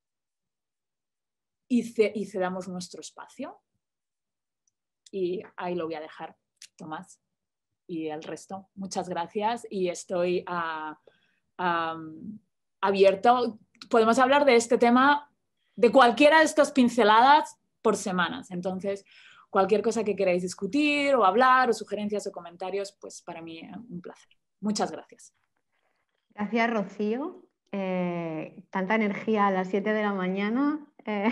y, ce- y cedamos nuestro espacio. Y ahí lo voy a dejar, Tomás. Y el resto, muchas gracias y estoy uh, um, abierto. Podemos hablar de este tema, de cualquiera de estas pinceladas por semanas. Entonces, cualquier cosa que queráis discutir o hablar o sugerencias o comentarios, pues para mí es un placer. Muchas gracias. Gracias, Rocío. Eh, tanta energía a las siete de la mañana. Eh...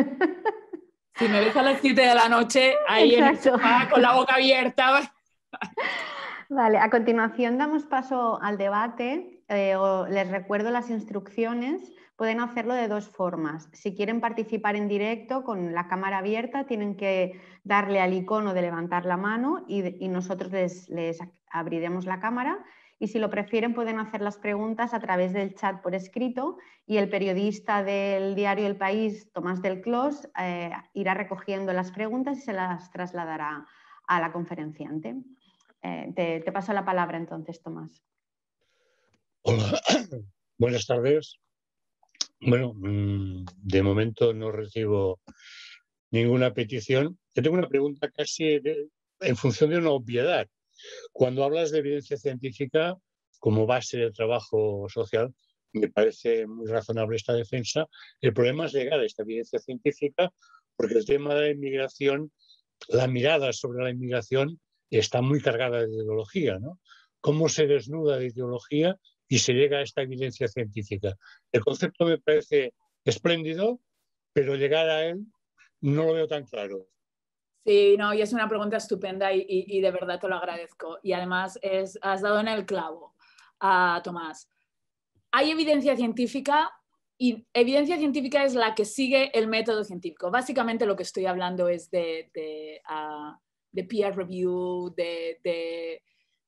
Si me ves a las siete de la noche, ahí en el sofá, con la boca abierta. Vale, a continuación damos paso al debate. Eh, o les recuerdo las instrucciones. Pueden hacerlo de dos formas. Si quieren participar en directo con la cámara abierta, tienen que darle al icono de levantar la mano y, y nosotros les, les abriremos la cámara. Y si lo prefieren, pueden hacer las preguntas a través del chat por escrito y el periodista del diario El País, Tomás del Clos, eh, irá recogiendo las preguntas y se las trasladará a la conferenciante. Eh, te, te paso la palabra entonces, Tomás. Hola, buenas tardes. Bueno, de momento no recibo ninguna petición. Yo tengo una pregunta casi de, en función de una obviedad. Cuando hablas de evidencia científica como base del trabajo social, me parece muy razonable esta defensa. El problema es llegar a esta evidencia científica porque el tema de la inmigración, la mirada sobre la inmigración está muy cargada de ideología, ¿no? ¿Cómo se desnuda de ideología y se llega a esta evidencia científica? El concepto me parece espléndido, pero llegar a él no lo veo tan claro. Sí, no, y es una pregunta estupenda y, y, y de verdad te lo agradezco. Y además es, has dado en el clavo, uh, Tomás. Hay evidencia científica y evidencia científica es la que sigue el método científico. Básicamente lo que estoy hablando es de, de, uh, de peer review, de, de,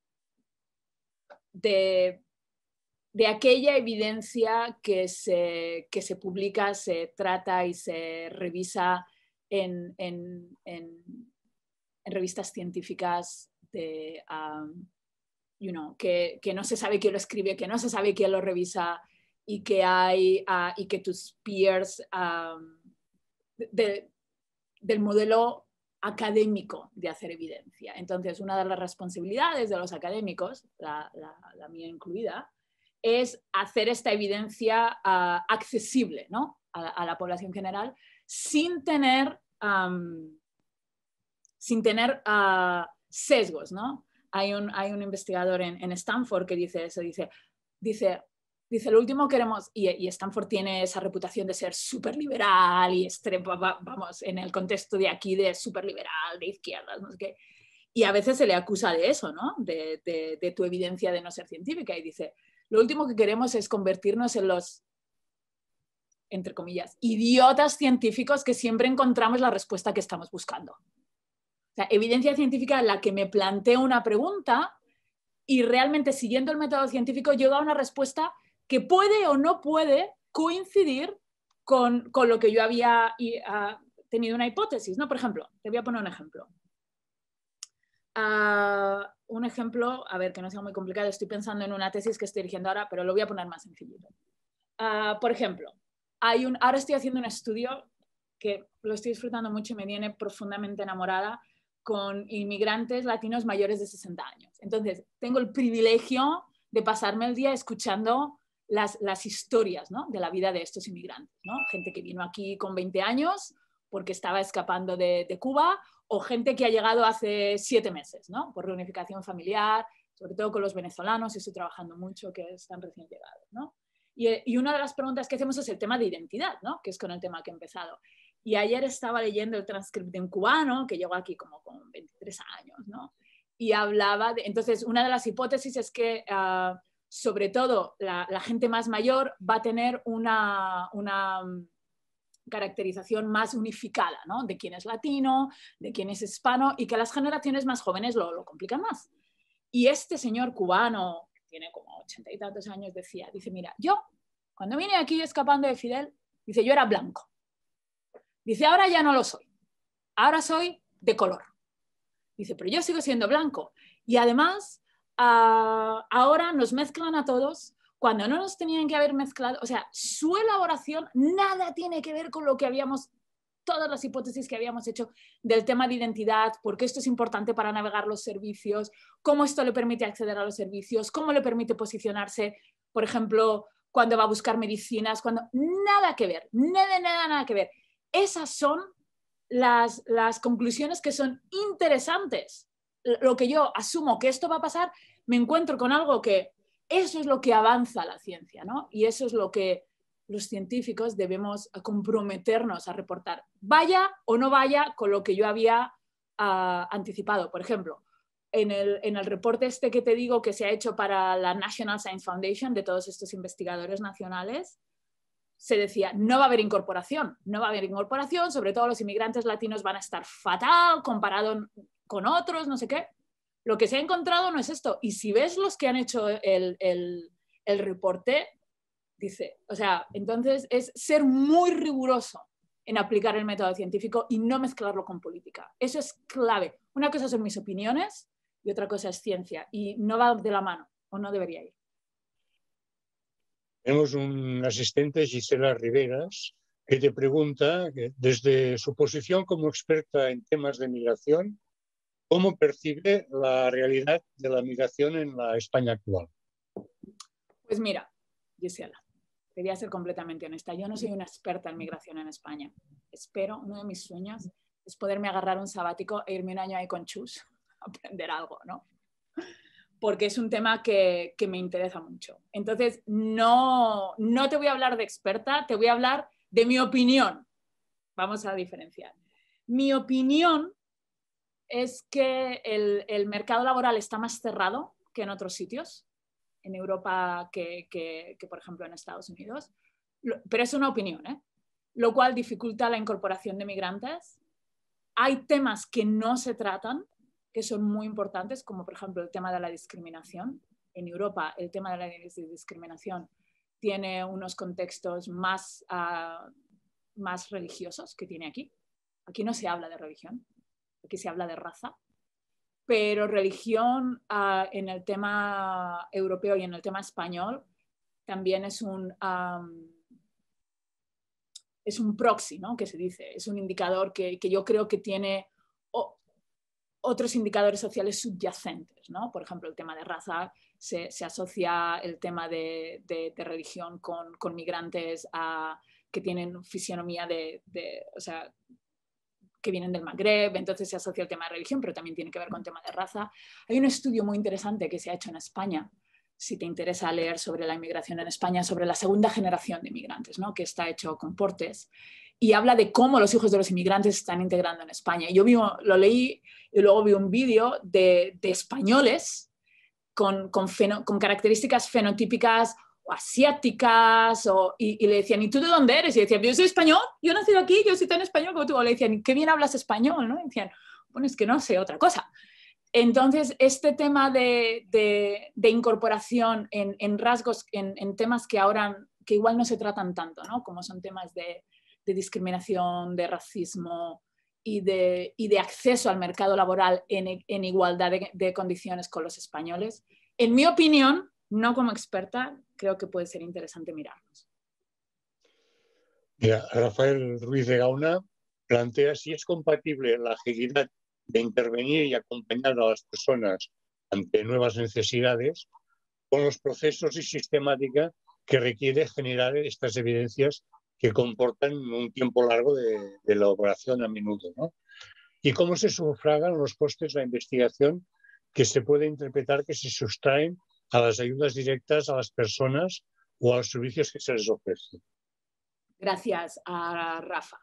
de, de aquella evidencia que se, que se publica, se trata y se revisa En, en, en, en revistas científicas de, um, you know, que, que no se sabe quién lo escribe, que no se sabe quién lo revisa y que hay uh, y que tus peers um, de, del modelo académico de hacer evidencia. Entonces, una de las responsabilidades de los académicos, la, la, la mía incluida, es hacer esta evidencia uh, accesible, ¿no? a, a la población general, sin tener, um, sin tener uh, sesgos, ¿no? Hay un, hay un investigador en, en Stanford que dice eso, dice, dice, Dice, lo último que queremos, y, y Stanford tiene esa reputación de ser súper liberal y vamos, en el contexto de aquí de súper liberal, de izquierdas, no sé qué. Y a veces se le acusa de eso, ¿no? De, de, de tu evidencia de no ser científica. Y dice, lo último que queremos es convertirnos en los, entre comillas, idiotas científicos que siempre encontramos la respuesta que estamos buscando. O sea, evidencia científica en la que me planteo una pregunta y realmente siguiendo el método científico llego a una respuesta que puede o no puede coincidir con, con lo que yo había y, uh, tenido una hipótesis, ¿no? Por ejemplo, te voy a poner un ejemplo. Uh, un ejemplo, a ver, que no sea muy complicado, estoy pensando en una tesis que estoy dirigiendo ahora, pero lo voy a poner más sencillito. Uh, por ejemplo, hay un, ahora estoy haciendo un estudio que lo estoy disfrutando mucho y me tiene profundamente enamorada con inmigrantes latinos mayores de sesenta años. Entonces, tengo el privilegio de pasarme el día escuchando Las, las historias, ¿no? De la vida de estos inmigrantes, ¿no? Gente que vino aquí con veinte años porque estaba escapando de, de Cuba, o gente que ha llegado hace siete meses, ¿no? Por reunificación familiar, sobre todo con los venezolanos, y estoy trabajando mucho, que están recién llegados, ¿no? Y, y una de las preguntas que hacemos es el tema de identidad, ¿no? Que es con el tema que he empezado. Y ayer estaba leyendo el transcript de un cubano que llegó aquí como con veintitrés años, ¿no? Y hablaba de... Entonces, una de las hipótesis es que... Uh, sobre todo la, la gente más mayor va a tener una, una caracterización más unificada, ¿no? De quién es latino, de quién es hispano, y que las generaciones más jóvenes lo, lo complican más. Y este señor cubano, que tiene como ochenta y tantos años, decía, dice, mira, yo cuando vine aquí escapando de Fidel, dice, yo era blanco. Dice, ahora ya no lo soy, ahora soy de color. Dice, pero yo sigo siendo blanco. Y además... Uh, ahora nos mezclan a todos cuando no nos tenían que haber mezclado. O sea, su elaboración nada tiene que ver con lo que habíamos, todas las hipótesis que habíamos hecho del tema de identidad, porque esto es importante para navegar los servicios, cómo esto le permite acceder a los servicios, cómo le permite posicionarse, por ejemplo, cuando va a buscar medicinas, cuando nada que ver, nada, nada, nada que ver. Esas son las, las conclusiones que son interesantes. Lo que yo asumo que esto va a pasar, me encuentro con algo que eso es lo que avanza la ciencia, ¿no? Y eso es lo que los científicos debemos comprometernos a reportar, vaya o no vaya con lo que yo había uh, anticipado. Por ejemplo, en el, en el reporte este que te digo que se ha hecho para la National Science Foundation, de todos estos investigadores nacionales, se decía, no va a haber incorporación, no va a haber incorporación, sobre todo los inmigrantes latinos van a estar fatal comparado con otros, no sé qué. Lo que se ha encontrado no es esto. Y si ves los que han hecho el, el, el reporte, dice, o sea, entonces es ser muy riguroso en aplicar el método científico y no mezclarlo con política. Eso es clave. Una cosa son mis opiniones y otra cosa es ciencia. Y no va de la mano, o no debería ir. Tenemos un asistente, Gisela Riveras, que te pregunta, desde su posición como experta en temas de migración, ¿cómo percibe la realidad de la migración en la España actual? Pues mira, Gisela, te voy a ser completamente honesta. Yo no soy una experta en migración en España. Espero, uno de mis sueños es poderme agarrar un sabático e irme un año ahí con Chus a aprender algo, ¿no? Porque es un tema que, que me interesa mucho. Entonces, no, no te voy a hablar de experta, te voy a hablar de mi opinión. Vamos a diferenciar. Mi opinión es que el, el mercado laboral está más cerrado que en otros sitios, en Europa que, que, que por ejemplo, en Estados Unidos. Pero es una opinión, ¿eh? Lo cual dificulta la incorporación de migrantes. Hay temas que no se tratan, que son muy importantes, como por ejemplo el tema de la discriminación. En Europa el tema de la discriminación tiene unos contextos más, uh, más religiosos que tiene aquí. Aquí no se habla de religión, aquí se habla de raza, pero religión uh, en el tema europeo y en el tema español también es un, um, es un proxy, ¿no? Que se dice, es un indicador que, que yo creo que tiene oh, otros indicadores sociales subyacentes, ¿no? Por ejemplo, el tema de raza, se, se asocia el tema de, de, de religión con, con migrantes a, que tienen fisionomía de, de, o sea, que vienen del Magreb, entonces se asocia el tema de religión, pero también tiene que ver con el tema de raza. Hay un estudio muy interesante que se ha hecho en España si te interesa leer sobre la inmigración en España, sobre la segunda generación de inmigrantes, ¿no? Que está hecho con Portes, y habla de cómo los hijos de los inmigrantes se están integrando en España. Yo vi, lo leí y luego vi un vídeo de, de españoles con, con, feno, con características fenotípicas o asiáticas, o, y, y le decían, ¿y tú de dónde eres? Y decían, yo soy español, yo he nacido aquí, yo soy tan español como tú. O le decían, qué bien hablas español, ¿no? Y decían, bueno, es que no sé otra cosa. Entonces, este tema de, de, de incorporación en, en rasgos, en, en temas que ahora, que igual no se tratan tanto, ¿no? Como son temas de, de discriminación, de racismo y de, y de acceso al mercado laboral en, en igualdad de, de condiciones con los españoles. En mi opinión, no como experta, creo que puede ser interesante mirarlos. Mira, Rafael Ruiz de Gauna plantea si es compatible la agilidad de intervenir y acompañar a las personas ante nuevas necesidades con los procesos y sistemática que requiere generar estas evidencias que comportan un tiempo largo de, de elaboración a menudo, ¿no? Y cómo se sufragan los costes de la investigación que se puede interpretar que se sustraen a las ayudas directas a las personas o a los servicios que se les ofrecen. Gracias a Rafa.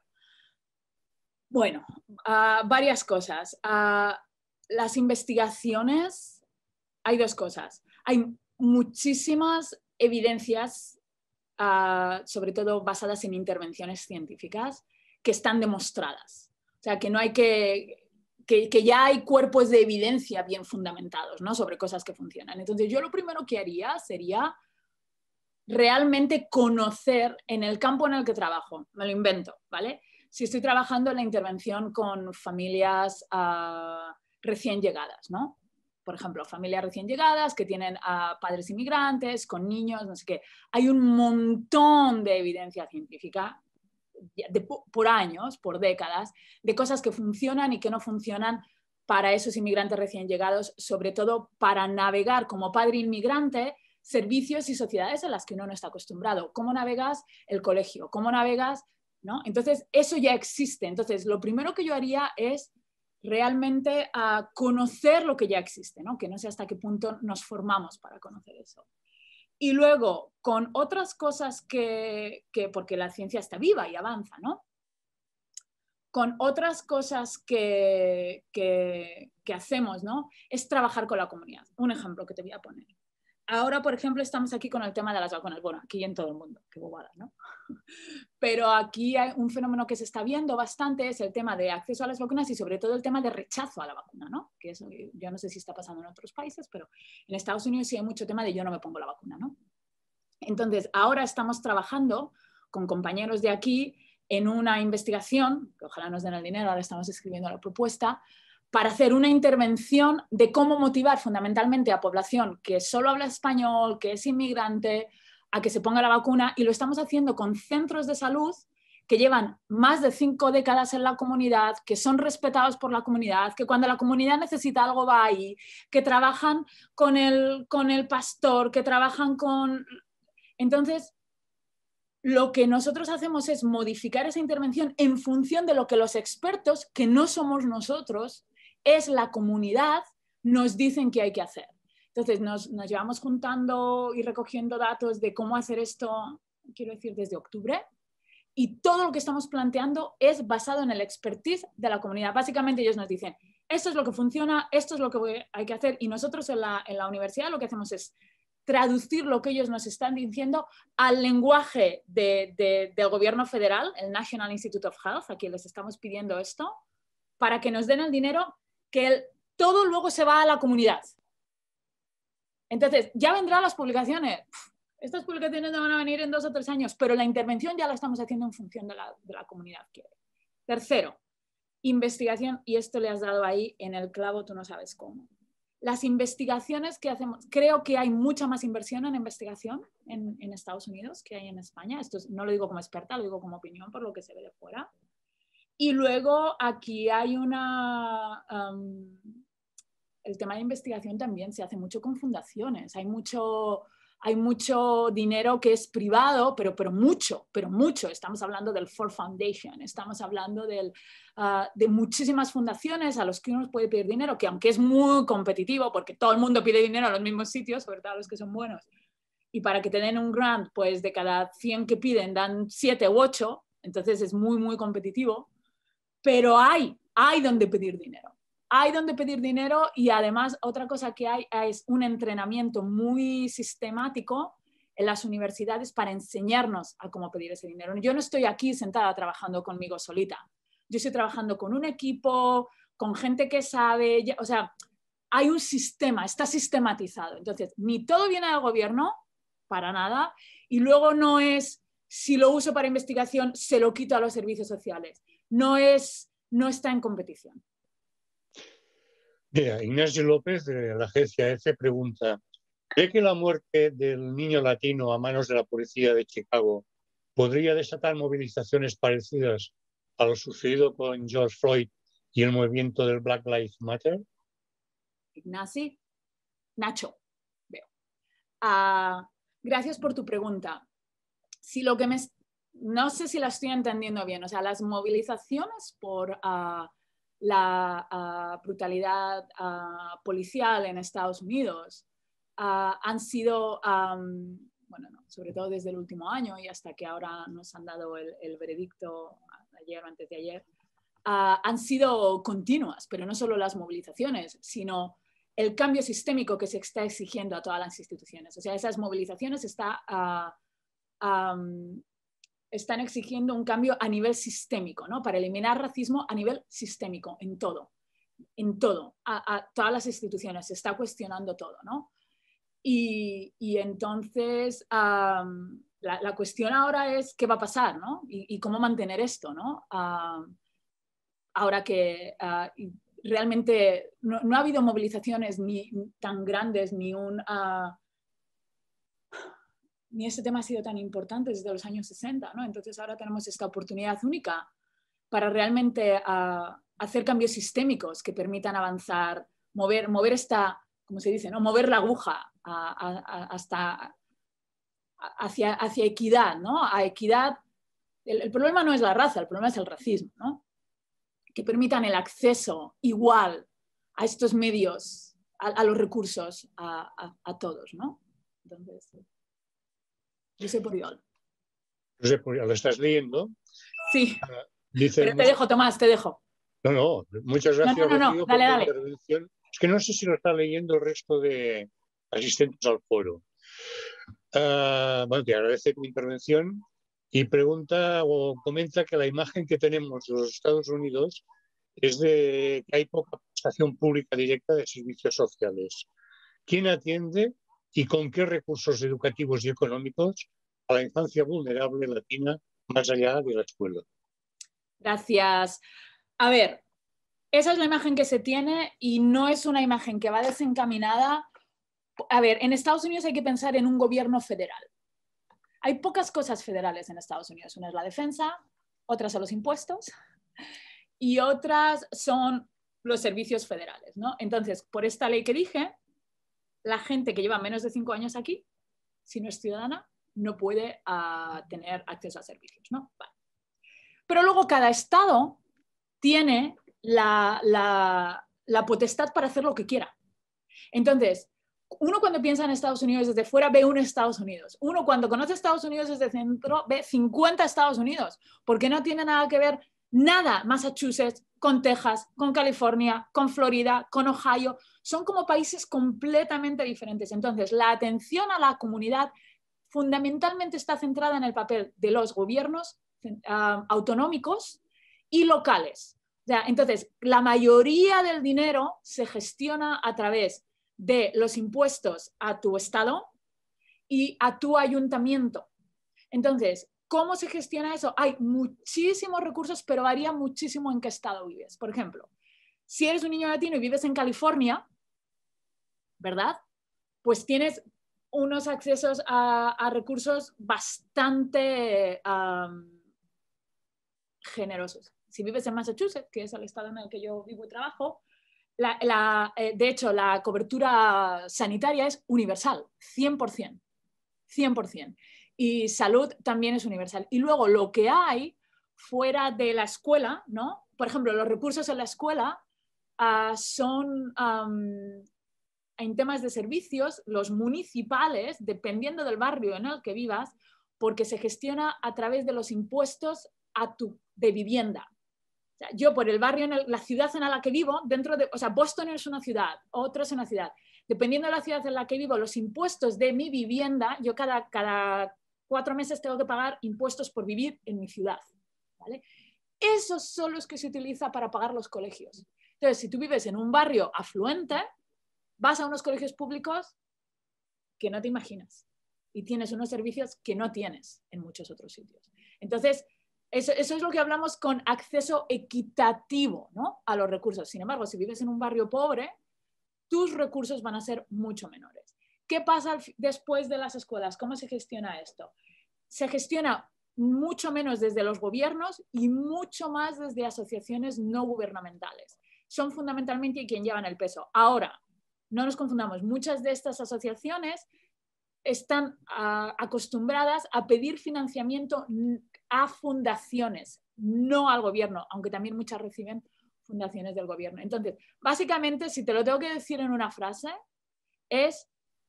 Bueno, uh, varias cosas. Uh, las investigaciones, hay dos cosas. Hay muchísimas evidencias, uh, sobre todo basadas en intervenciones científicas, que están demostradas. O sea, que no hay que, que, que ya hay cuerpos de evidencia bien fundamentados, ¿no? Sobre cosas que funcionan. Entonces, yo lo primero que haría sería realmente conocer en el campo en el que trabajo. Me lo invento, ¿vale? Si estoy trabajando en la intervención con familias uh, recién llegadas, ¿no? Por ejemplo, familias recién llegadas que tienen a padres inmigrantes, con niños, no sé qué. Hay un montón de evidencia científica de, por años, por décadas, de cosas que funcionan y que no funcionan para esos inmigrantes recién llegados, sobre todo para navegar como padre inmigrante servicios y sociedades a las que uno no está acostumbrado. ¿Cómo navegas el colegio? ¿Cómo navegas? ¿No? Entonces, eso ya existe. Entonces, lo primero que yo haría es realmente uh, conocer lo que ya existe, ¿no? Que no sé hasta qué punto nos formamos para conocer eso. Y luego, con otras cosas que, que porque la ciencia está viva y avanza, ¿no? Con otras cosas que, que, que hacemos, ¿no? Es trabajar con la comunidad. Un ejemplo que te voy a poner. Ahora, por ejemplo, estamos aquí con el tema de las vacunas. Bueno, aquí en todo el mundo, qué bobada, ¿no? Pero aquí hay un fenómeno que se está viendo bastante, es el tema de acceso a las vacunas y sobre todo el tema de rechazo a la vacuna, ¿no? Que eso, yo no sé si está pasando en otros países, pero en Estados Unidos sí hay mucho tema de yo no me pongo la vacuna, ¿no? Entonces, ahora estamos trabajando con compañeros de aquí en una investigación, que ojalá nos den el dinero, ahora estamos escribiendo la propuesta, para hacer una intervención de cómo motivar fundamentalmente a población que solo habla español, que es inmigrante, a que se ponga la vacuna, y lo estamos haciendo con centros de salud que llevan más de cinco décadas en la comunidad, que son respetados por la comunidad, que cuando la comunidad necesita algo va ahí, que trabajan con el, con el pastor, que trabajan con... Entonces, lo que nosotros hacemos es modificar esa intervención en función de lo que los expertos, que no somos nosotros, es la comunidad, nos dicen que hay que hacer. Entonces nos, nos llevamos juntando y recogiendo datos de cómo hacer esto, quiero decir, desde octubre, y todo lo que estamos planteando es basado en el expertise de la comunidad. Básicamente ellos nos dicen, esto es lo que funciona, esto es lo que hay que hacer, y nosotros en la, en la universidad lo que hacemos es traducir lo que ellos nos están diciendo al lenguaje de, de, del gobierno federal, el National Institute of Health, a quien les estamos pidiendo esto, para que nos den el dinero, que el, todo luego se va a la comunidad. Entonces, ya vendrán las publicaciones. Estas publicaciones no van a venir en dos o tres años, pero la intervención ya la estamos haciendo en función de la, de la comunidad. Tercero, investigación, y esto le has dado ahí en el clavo, tú no sabes cómo. Las investigaciones que hacemos, creo que hay mucha más inversión en investigación en, en Estados Unidos que hay en España. Esto es, no lo digo como experta, lo digo como opinión por lo que se ve de fuera. Y luego aquí hay una... Um, el tema de investigación también se hace mucho con fundaciones. Hay mucho... hay mucho dinero que es privado, pero, pero mucho, pero mucho. Estamos hablando del Ford Foundation, estamos hablando del, uh, de muchísimas fundaciones a los que uno puede pedir dinero, que aunque es muy competitivo, porque todo el mundo pide dinero a los mismos sitios, sobre todo a los que son buenos, y para que te den un grant, pues de cada cien que piden dan siete u ocho, entonces es muy, muy competitivo, pero hay, hay donde pedir dinero. Hay donde pedir dinero y además otra cosa que hay es un entrenamiento muy sistemático en las universidades para enseñarnos a cómo pedir ese dinero. Yo no estoy aquí sentada trabajando conmigo solita. Yo estoy trabajando con un equipo, con gente que sabe, o sea, hay un sistema, está sistematizado. Entonces, ni todo viene del gobierno, para nada, y luego no es, si lo uso para investigación, se lo quito a los servicios sociales. No es, no está en competición. Mira, Ignacio López, de la agencia E F E, pregunta, ¿cree que la muerte del niño latino a manos de la policía de Chicago podría desatar movilizaciones parecidas a lo sucedido con George Floyd y el movimiento del Black Lives Matter? Ignacio, Nacho, veo. Uh, gracias por tu pregunta. Si lo que me, no sé si la estoy entendiendo bien, o sea, las movilizaciones por... Uh, la uh, brutalidad uh, policial en Estados Unidos uh, han sido, um, bueno, no, sobre todo desde el último año y hasta que ahora nos han dado el, el veredicto ayer o antes de ayer, uh, han sido continuas, pero no solo las movilizaciones, sino el cambio sistémico que se está exigiendo a todas las instituciones. O sea, esas movilizaciones está, uh, um, están exigiendo un cambio a nivel sistémico, ¿no? Para eliminar racismo a nivel sistémico, en todo, en todo, a, a todas las instituciones, se está cuestionando todo, ¿no? Y, y entonces um, la, la cuestión ahora es qué va a pasar, ¿no? Y, y cómo mantener esto, ¿no? Uh, ahora que uh, realmente no, no ha habido movilizaciones ni tan grandes, ni un... Uh, ni ese tema ha sido tan importante desde los años sesenta, ¿no? Entonces ahora tenemos esta oportunidad única para realmente uh, hacer cambios sistémicos que permitan avanzar, mover, mover esta, como se dice, ¿no? Mover la aguja a, a, a, hasta hacia, hacia equidad, ¿no? A equidad. El, el problema no es la raza, el problema es el racismo, ¿no? Que permitan el acceso igual a estos medios, a, a los recursos, a, a, a todos, ¿no? Entonces... José Puriol. José Puriol, ¿lo estás leyendo? Sí. Uh, dice Pero te dejo, Tomás, te dejo. No, no, muchas gracias, no, no, no, Rocío, no. Dale, por tu dale. intervención. Es que no sé si lo está leyendo el resto de asistentes al foro. Uh, bueno, te agradece tu intervención y pregunta o comenta que la imagen que tenemos de los Estados Unidos es de que hay poca prestación pública directa de servicios sociales. ¿Quién atiende y con qué recursos educativos y económicos a la infancia vulnerable latina más allá de la escuela? Gracias. A ver, esa es la imagen que se tiene y no es una imagen que va desencaminada. A ver, en Estados Unidos hay que pensar en un gobierno federal. Hay pocas cosas federales en Estados Unidos. Una es la defensa, otras son los impuestos y otras son los servicios federales, ¿no? Entonces, por esta ley que dije, la gente que lleva menos de cinco años aquí, si no es ciudadana, no puede uh, tener acceso a servicios, ¿no? Vale. Pero luego cada estado tiene la, la, la potestad para hacer lo que quiera. Entonces, uno cuando piensa en Estados Unidos desde fuera ve un Estados Unidos. Uno cuando conoce Estados Unidos desde el centro ve cincuenta Estados Unidos, porque no tiene nada que ver nada Massachusetts con Texas, con California, con Florida, con Ohio. Son como países completamente diferentes. Entonces, la atención a la comunidad fundamentalmente está centrada en el papel de los gobiernos uh, autonómicos y locales. O sea, entonces, la mayoría del dinero se gestiona a través de los impuestos a tu estado y a tu ayuntamiento. Entonces, ¿cómo se gestiona eso? Hay muchísimos recursos, pero varía muchísimo en qué estado vives. Por ejemplo, si eres un niño latino y vives en California, ¿verdad? Pues tienes unos accesos a, a recursos bastante um, generosos. Si vives en Massachusetts, que es el estado en el que yo vivo y trabajo, la, la, eh, de hecho, la cobertura sanitaria es universal, cien por ciento. cien por cien. Y salud también es universal. Y luego lo que hay fuera de la escuela, ¿no? Por ejemplo, los recursos en la escuela uh, son, um, en temas de servicios, los municipales, dependiendo del barrio en el que vivas, porque se gestiona a través de los impuestos a tu, de vivienda. O sea, yo por el barrio, en el, la ciudad en la que vivo, dentro de, o sea, Boston es una ciudad, otro es una ciudad. Dependiendo de la ciudad en la que vivo, los impuestos de mi vivienda, yo cada, cada cuatro meses tengo que pagar impuestos por vivir en mi ciudad, ¿vale? Esos son los que se utiliza para pagar los colegios. Entonces, si tú vives en un barrio afluente, vas a unos colegios públicos que no te imaginas y tienes unos servicios que no tienes en muchos otros sitios. Entonces, eso, eso es lo que hablamos con acceso equitativo, ¿no? A los recursos. Sin embargo, si vives en un barrio pobre, tus recursos van a ser mucho menores. ¿Qué pasa después de las escuelas? ¿Cómo se gestiona esto? Se gestiona mucho menos desde los gobiernos y mucho más desde asociaciones no gubernamentales. Son fundamentalmente quien llevan el peso. Ahora, no nos confundamos, muchas de estas asociaciones están uh, acostumbradas a pedir financiamiento a fundaciones, no al gobierno, aunque también muchas reciben fundaciones del gobierno. Entonces, básicamente, si te lo tengo que decir en una frase, es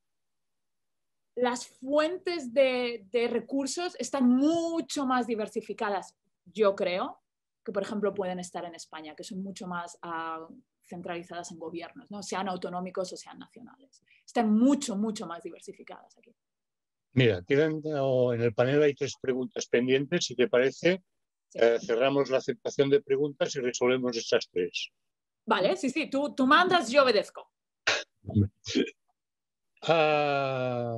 las fuentes de, de recursos están mucho más diversificadas, yo creo, que por ejemplo pueden estar en España, que son mucho más uh, centralizadas en gobiernos, ¿no? Sean autonómicos o sean nacionales. Están mucho, mucho más diversificadas aquí. Mira, quedan, oh, en el panel hay tres preguntas pendientes. Si te parece, sí. eh, cerramos la aceptación de preguntas y resolvemos estas tres. Vale, sí, sí, tú, tú mandas, yo obedezco. ah,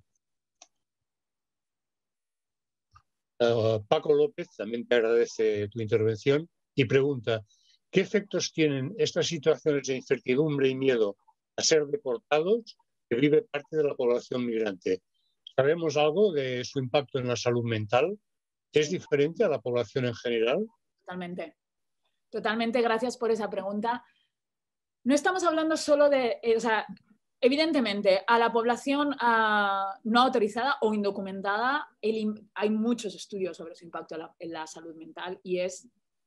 uh, Paco López también te agradece tu intervención y pregunta: ¿qué efectos tienen estas situaciones de incertidumbre y miedo a ser deportados que vive parte de la población migrante? ¿Sabemos algo de su impacto en la salud mental? ¿Es diferente a la población en general? Totalmente. Totalmente, gracias por esa pregunta. No estamos hablando solo de, eh, o sea, evidentemente, a la población uh, no autorizada o indocumentada, el, hay muchos estudios sobre su impacto en la, en la salud mental y es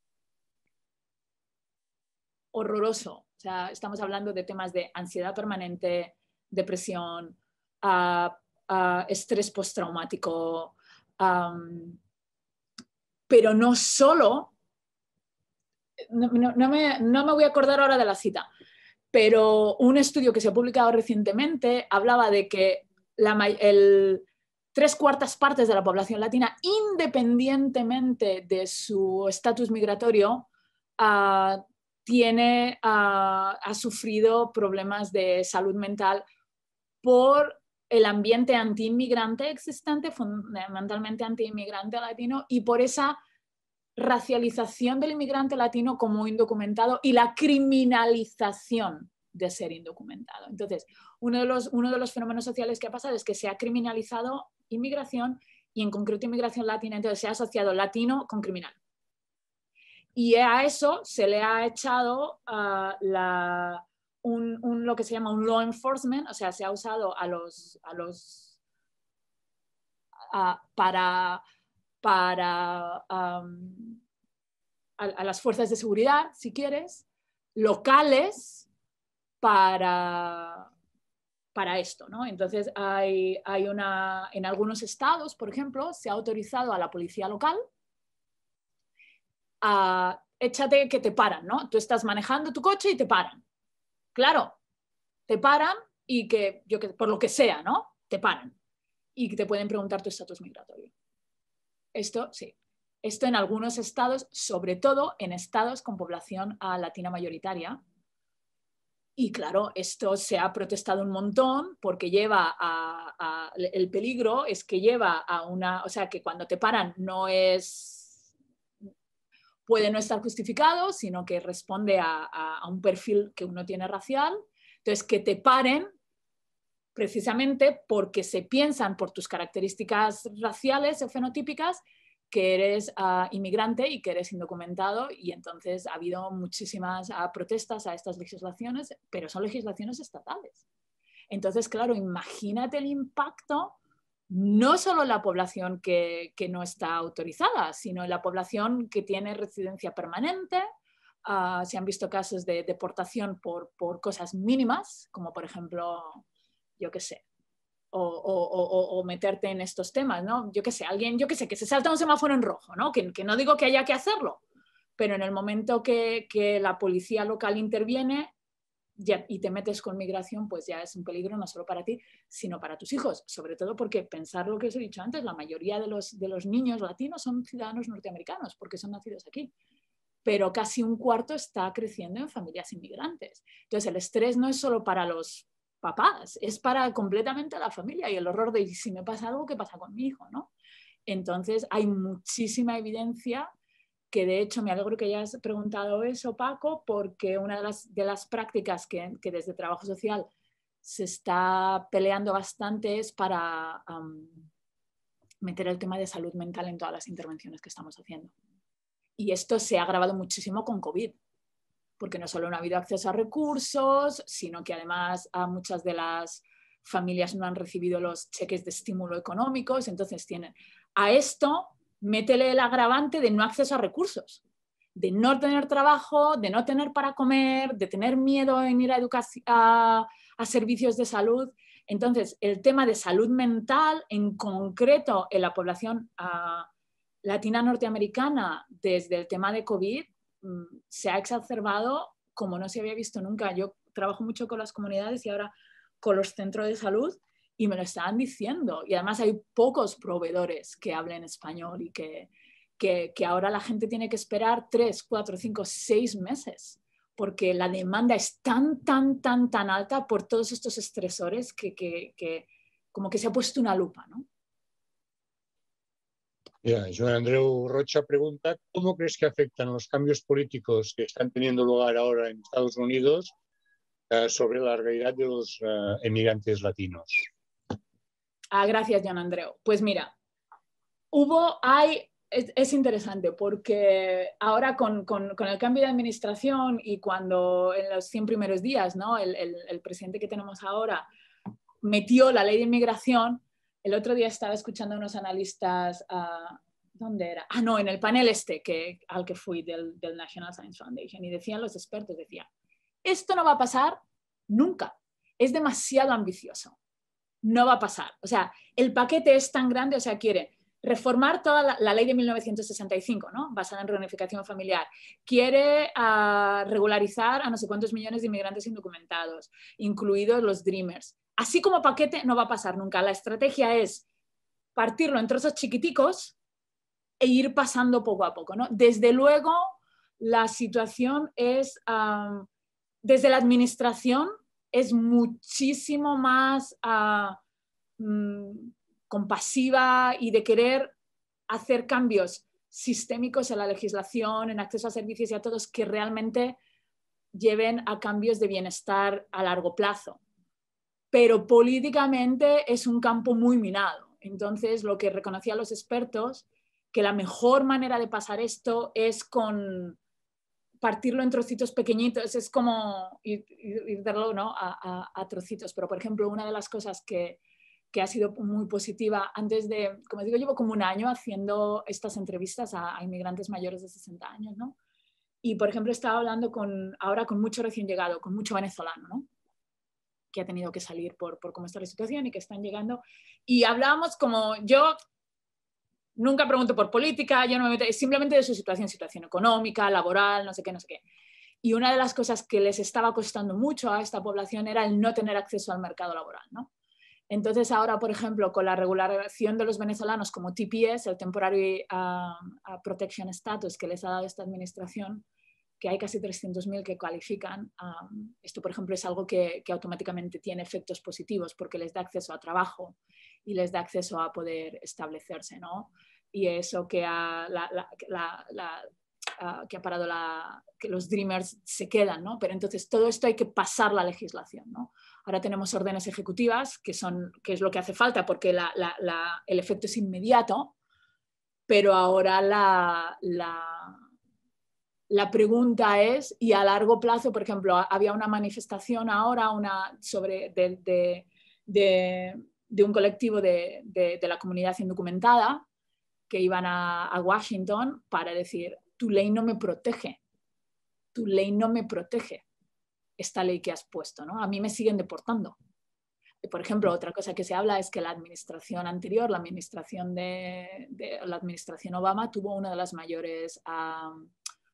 horroroso. O sea, estamos hablando de temas de ansiedad permanente, depresión, uh, uh, estrés postraumático, um, pero no solo, no, no, no, me, no me voy a acordar ahora de la cita, pero un estudio que se ha publicado recientemente hablaba de que la, el, tres cuartas partes de la población latina, independientemente de su estatus migratorio, uh, tiene, uh, ha sufrido problemas de salud mental por el ambiente anti-inmigrante existente, fundamentalmente anti-inmigrante latino, y por esa racialización del inmigrante latino como indocumentado y la criminalización de ser indocumentado. Entonces, uno de los, uno de los fenómenos sociales que ha pasado es que se ha criminalizado inmigración y en concreto inmigración latina, entonces se ha asociado latino con criminal. Y a eso se le ha echado uh, la, un, un, lo que se llama un law enforcement, o sea, se ha usado a los, a los uh, para... para um, a, a las fuerzas de seguridad, si quieres, locales para, para esto, ¿no? Entonces, hay, hay una, en algunos estados, por ejemplo, se ha autorizado a la policía local a, échate que te paran, ¿no? Tú estás manejando tu coche y te paran. Claro, te paran y que, yo que, por lo que sea, ¿no? Te paran y te pueden preguntar tu estatus migratorio. Esto, sí. Esto en algunos estados, sobre todo en estados con población uh, latina mayoritaria. Y claro, esto se ha protestado un montón porque lleva a, a... El peligro es que lleva a una... O sea, que cuando te paran no es... Puede no estar justificado, sino que responde a, a, a un perfil que uno tiene racial. Entonces, que te paren precisamente porque se piensan por tus características raciales o fenotípicas que eres uh, inmigrante y que eres indocumentado, y entonces ha habido muchísimas uh, protestas a estas legislaciones, pero son legislaciones estatales. Entonces, claro, imagínate el impacto no solo en la población que, que no está autorizada, sino en la población que tiene residencia permanente. Uh, se han visto casos de deportación por, por cosas mínimas, como por ejemplo, yo qué sé, o, o, o, o meterte en estos temas, ¿no? Yo qué sé, alguien, yo qué sé, que se salta un semáforo en rojo, ¿no? Que, que no digo que haya que hacerlo, pero en el momento que, que la policía local interviene ya, y te metes con migración, pues ya es un peligro no solo para ti, sino para tus hijos, sobre todo porque pensar lo que os he dicho antes, la mayoría de los, de los niños latinos son ciudadanos norteamericanos porque son nacidos aquí, pero casi un cuarto está creciendo en familias inmigrantes. Entonces el estrés no es solo para los papás, es para completamente la familia y el horror de si me pasa algo, ¿qué pasa con mi hijo? ¿No? Entonces hay muchísima evidencia que de hecho me alegro que hayas preguntado eso, Paco, porque una de las, de las prácticas que, que desde Trabajo Social se está peleando bastante es para um, meter el tema de salud mental en todas las intervenciones que estamos haciendo. Y esto se ha agravado muchísimo con COVID, porque no solo no ha habido acceso a recursos, sino que además a muchas de las familias no han recibido los cheques de estímulo económicos, entonces tienen a esto, métele el agravante de no acceso a recursos, de no tener trabajo, de no tener para comer, de tener miedo en ir a, a, a servicios de salud. Entonces, el tema de salud mental, en concreto en la población uh, latina norteamericana, desde el tema de COVID, um, se ha exacerbado como no se había visto nunca. Yo trabajo mucho con las comunidades y ahora con los centros de salud, y me lo estaban diciendo. Y además hay pocos proveedores que hablen español y que, que, que ahora la gente tiene que esperar tres, cuatro, cinco, seis meses porque la demanda es tan, tan, tan, tan alta por todos estos estresores que, que, que como que se ha puesto una lupa, ¿no? Yeah, Joan Andreu Rocha pregunta, ¿cómo crees que afectan los cambios políticos que están teniendo lugar ahora en Estados Unidos uh, sobre la realidad de los uh, emigrantes latinos? Ah, gracias, Joan Andreu. Pues mira, hubo, hay, es, es interesante porque ahora con, con, con el cambio de administración y cuando en los cien primeros días, ¿no? el, el, el presidente que tenemos ahora metió la ley de inmigración, el otro día estaba escuchando a unos analistas, uh, ¿dónde era? Ah, no, en el panel este que, al que fui del, del National Science Foundation, y decían los expertos, decían, esto no va a pasar nunca, es demasiado ambicioso. No va a pasar. O sea, el paquete es tan grande, o sea, quiere reformar toda la, la ley de mil novecientos sesenta y cinco, ¿no? Basada en reunificación familiar. Quiere uh, regularizar a no sé cuántos millones de inmigrantes indocumentados, incluidos los Dreamers. Así como paquete no va a pasar nunca. La estrategia es partirlo en trozos chiquiticos e ir pasando poco a poco, ¿no? Desde luego, la situación es, um, desde la administración, es muchísimo más uh, mmm, compasiva y de querer hacer cambios sistémicos en la legislación, en acceso a servicios y a todos que realmente lleven a cambios de bienestar a largo plazo. Pero políticamente es un campo muy minado. Entonces, lo que reconocían los expertos, que la mejor manera de pasar esto es con partirlo en trocitos pequeñitos, es como ir, ir, ir darlo, ¿no? a, a, a trocitos. Pero, por ejemplo, una de las cosas que, que ha sido muy positiva, antes de, como digo, llevo como un año haciendo estas entrevistas a, a inmigrantes mayores de sesenta años, ¿no? Y, por ejemplo, estaba hablando con, ahora con mucho recién llegado, con mucho venezolano, ¿no? Que ha tenido que salir por, por cómo está la situación y que están llegando. Y hablábamos como, yo nunca pregunto por política, yo no me meto, simplemente de su situación, situación económica, laboral, no sé qué, no sé qué. Y una de las cosas que les estaba costando mucho a esta población era el no tener acceso al mercado laboral, ¿no? Entonces ahora, por ejemplo, con la regulación de los venezolanos como T P S, el Temporary uh, Protection Status que les ha dado esta administración, que hay casi trescientos mil que cualifican, um, esto, por ejemplo, es algo que, que automáticamente tiene efectos positivos porque les da acceso a trabajo y les da acceso a poder establecerse, ¿no? Y eso que ha, la, la, la, la, uh, que ha parado la, que los Dreamers se quedan, ¿no? Pero entonces todo esto hay que pasar la legislación, ¿no? Ahora tenemos órdenes ejecutivas, que, son, que es lo que hace falta porque la, la, la, el efecto es inmediato, pero ahora la, la, la pregunta es, y a largo plazo, por ejemplo, había una manifestación ahora una, sobre de, de, de de un colectivo de, de, de la comunidad indocumentada que iban a, a Washington para decir, tu ley no me protege, tu ley no me protege, esta ley que has puesto, ¿no? A mí me siguen deportando. Por ejemplo, otra cosa que se habla es que la administración anterior, la administración, de, de, la administración Obama, tuvo una de las mayores um,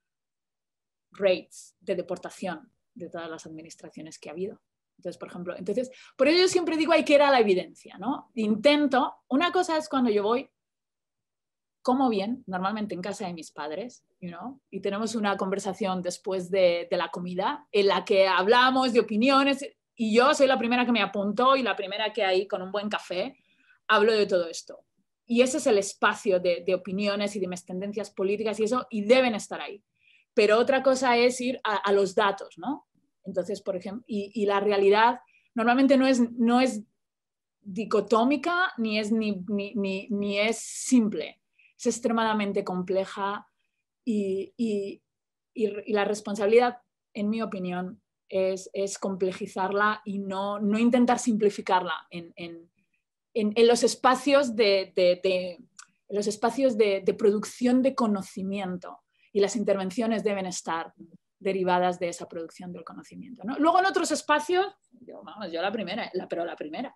rates de deportación de todas las administraciones que ha habido. Entonces, por ejemplo, entonces, por ello yo siempre digo hay que ir a la evidencia, ¿no? Intento, una cosa es cuando yo voy, como bien, normalmente en casa de mis padres, you know, y tenemos una conversación después de, de la comida en la que hablamos de opiniones. Y yo soy la primera que me apuntó y la primera que ahí con un buen café hablo de todo esto. Y ese es el espacio de, de opiniones y de mis tendencias políticas y eso, y deben estar ahí. Pero otra cosa es ir a, a los datos, ¿no? Entonces, por ejemplo, y, y la realidad normalmente no es, no es dicotómica ni es, ni, ni, ni, ni es simple. Es extremadamente compleja y, y, y, y la responsabilidad, en mi opinión, Es, es complejizarla y no, no intentar simplificarla en, en, en, en los espacios, de, de, de, en los espacios de, de producción de conocimiento, y las intervenciones deben estar derivadas de esa producción del conocimiento, ¿no? Luego en otros espacios, yo, vamos, yo la primera, la, pero la primera.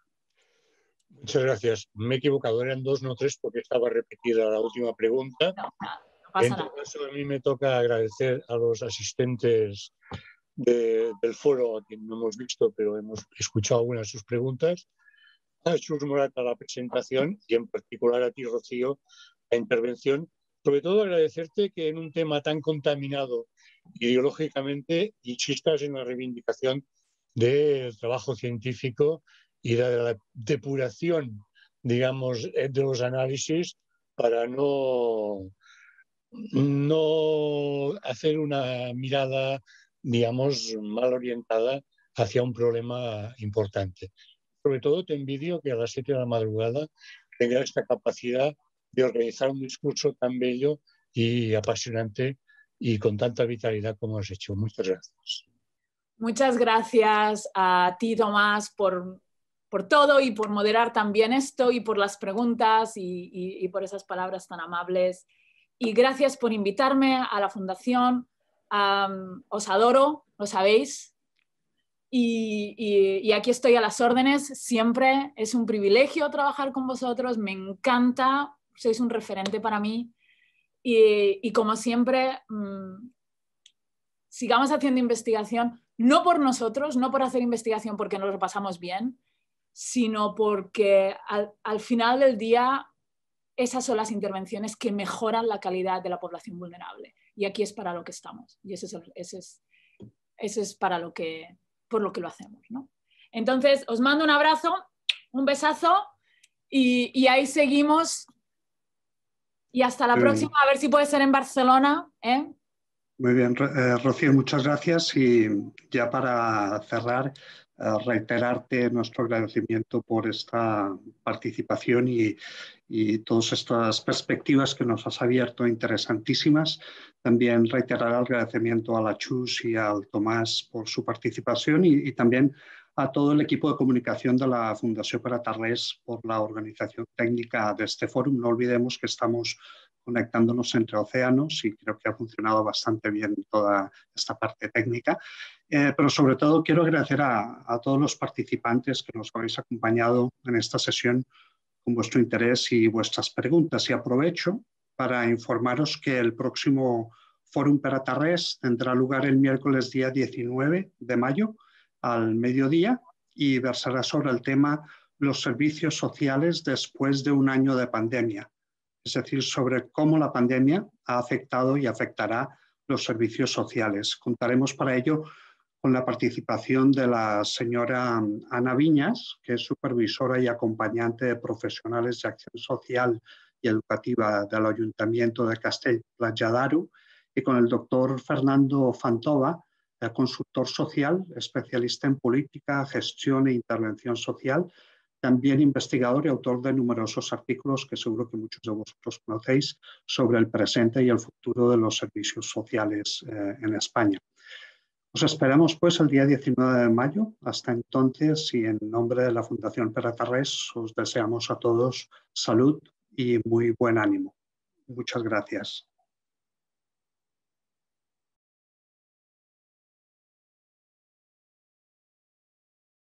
Muchas gracias. Me he equivocado, eran dos, no tres, porque estaba repetida la última pregunta. No, no, no pasa en todo nada. caso, a mí me toca agradecer a los asistentes De, del foro, a quien no hemos visto, pero hemos escuchado algunas de sus preguntas, a Jesús Morata la presentación y en particular a ti, Rocío, la intervención. Sobre todo agradecerte que en un tema tan contaminado ideológicamente insistas en la reivindicación del trabajo científico y de la depuración, digamos, de los análisis para no, no hacer una mirada, digamos, mal orientada hacia un problema importante. Sobre todo te envidio que a las siete de la madrugada tenga esta capacidad de organizar un discurso tan bello y apasionante y con tanta vitalidad como has hecho. Muchas gracias. Muchas gracias a ti, Tomás, por, por todo y por moderar también esto y por las preguntas y, y, y por esas palabras tan amables. Y gracias por invitarme a la Fundación. Um, os adoro, lo sabéis, y, y, y aquí estoy a las órdenes siempre. Es un privilegio trabajar con vosotros, me encanta, sois un referente para mí y, y como siempre mmm, sigamos haciendo investigación, no por nosotros, no por hacer investigación porque nos lo pasamos bien, sino porque al, al final del día esas son las intervenciones que mejoran la calidad de la población vulnerable. Y aquí es para lo que estamos. Y ese es, el, ese es, ese es para lo que, por lo que lo hacemos, ¿no? Entonces, os mando un abrazo, un besazo, y, y ahí seguimos. Y hasta la Muy próxima, bien. a ver si puede ser en Barcelona, ¿eh? Muy bien, eh, Rocío, muchas gracias. Y ya para cerrar, eh, reiterarte nuestro agradecimiento por esta participación y, y todas estas perspectivas que nos has abierto interesantísimas. También reiterar el agradecimiento a la Chus y al Tomás por su participación y, y también a todo el equipo de comunicación de la Fundació Pere Tarrés por la organización técnica de este foro. No olvidemos que estamos conectándonos entre océanos y creo que ha funcionado bastante bien toda esta parte técnica. Eh, pero sobre todo quiero agradecer a, a todos los participantes que nos habéis acompañado en esta sesión con vuestro interés y vuestras preguntas. Y aprovecho para informaros que el próximo Fórum Pere Tarrés tendrá lugar el miércoles día diecinueve de mayo al mediodía y versará sobre el tema los servicios sociales después de un año de pandemia. Es decir, sobre cómo la pandemia ha afectado y afectará los servicios sociales. Contaremos para ello con la participación de la señora Ana Viñas, que es supervisora y acompañante de profesionales de acción social y educativa del Ayuntamiento de Castell-Platja d'Aro, y con el doctor Fernando Fantova, consultor social, especialista en política, gestión e intervención social, también investigador y autor de numerosos artículos que seguro que muchos de vosotros conocéis sobre el presente y el futuro de los servicios sociales eh, en España. Os esperamos pues el día diecinueve de mayo. Hasta entonces, y en nombre de la Fundación Pere Tarrés, os deseamos a todos salud y muy buen ánimo. Muchas gracias.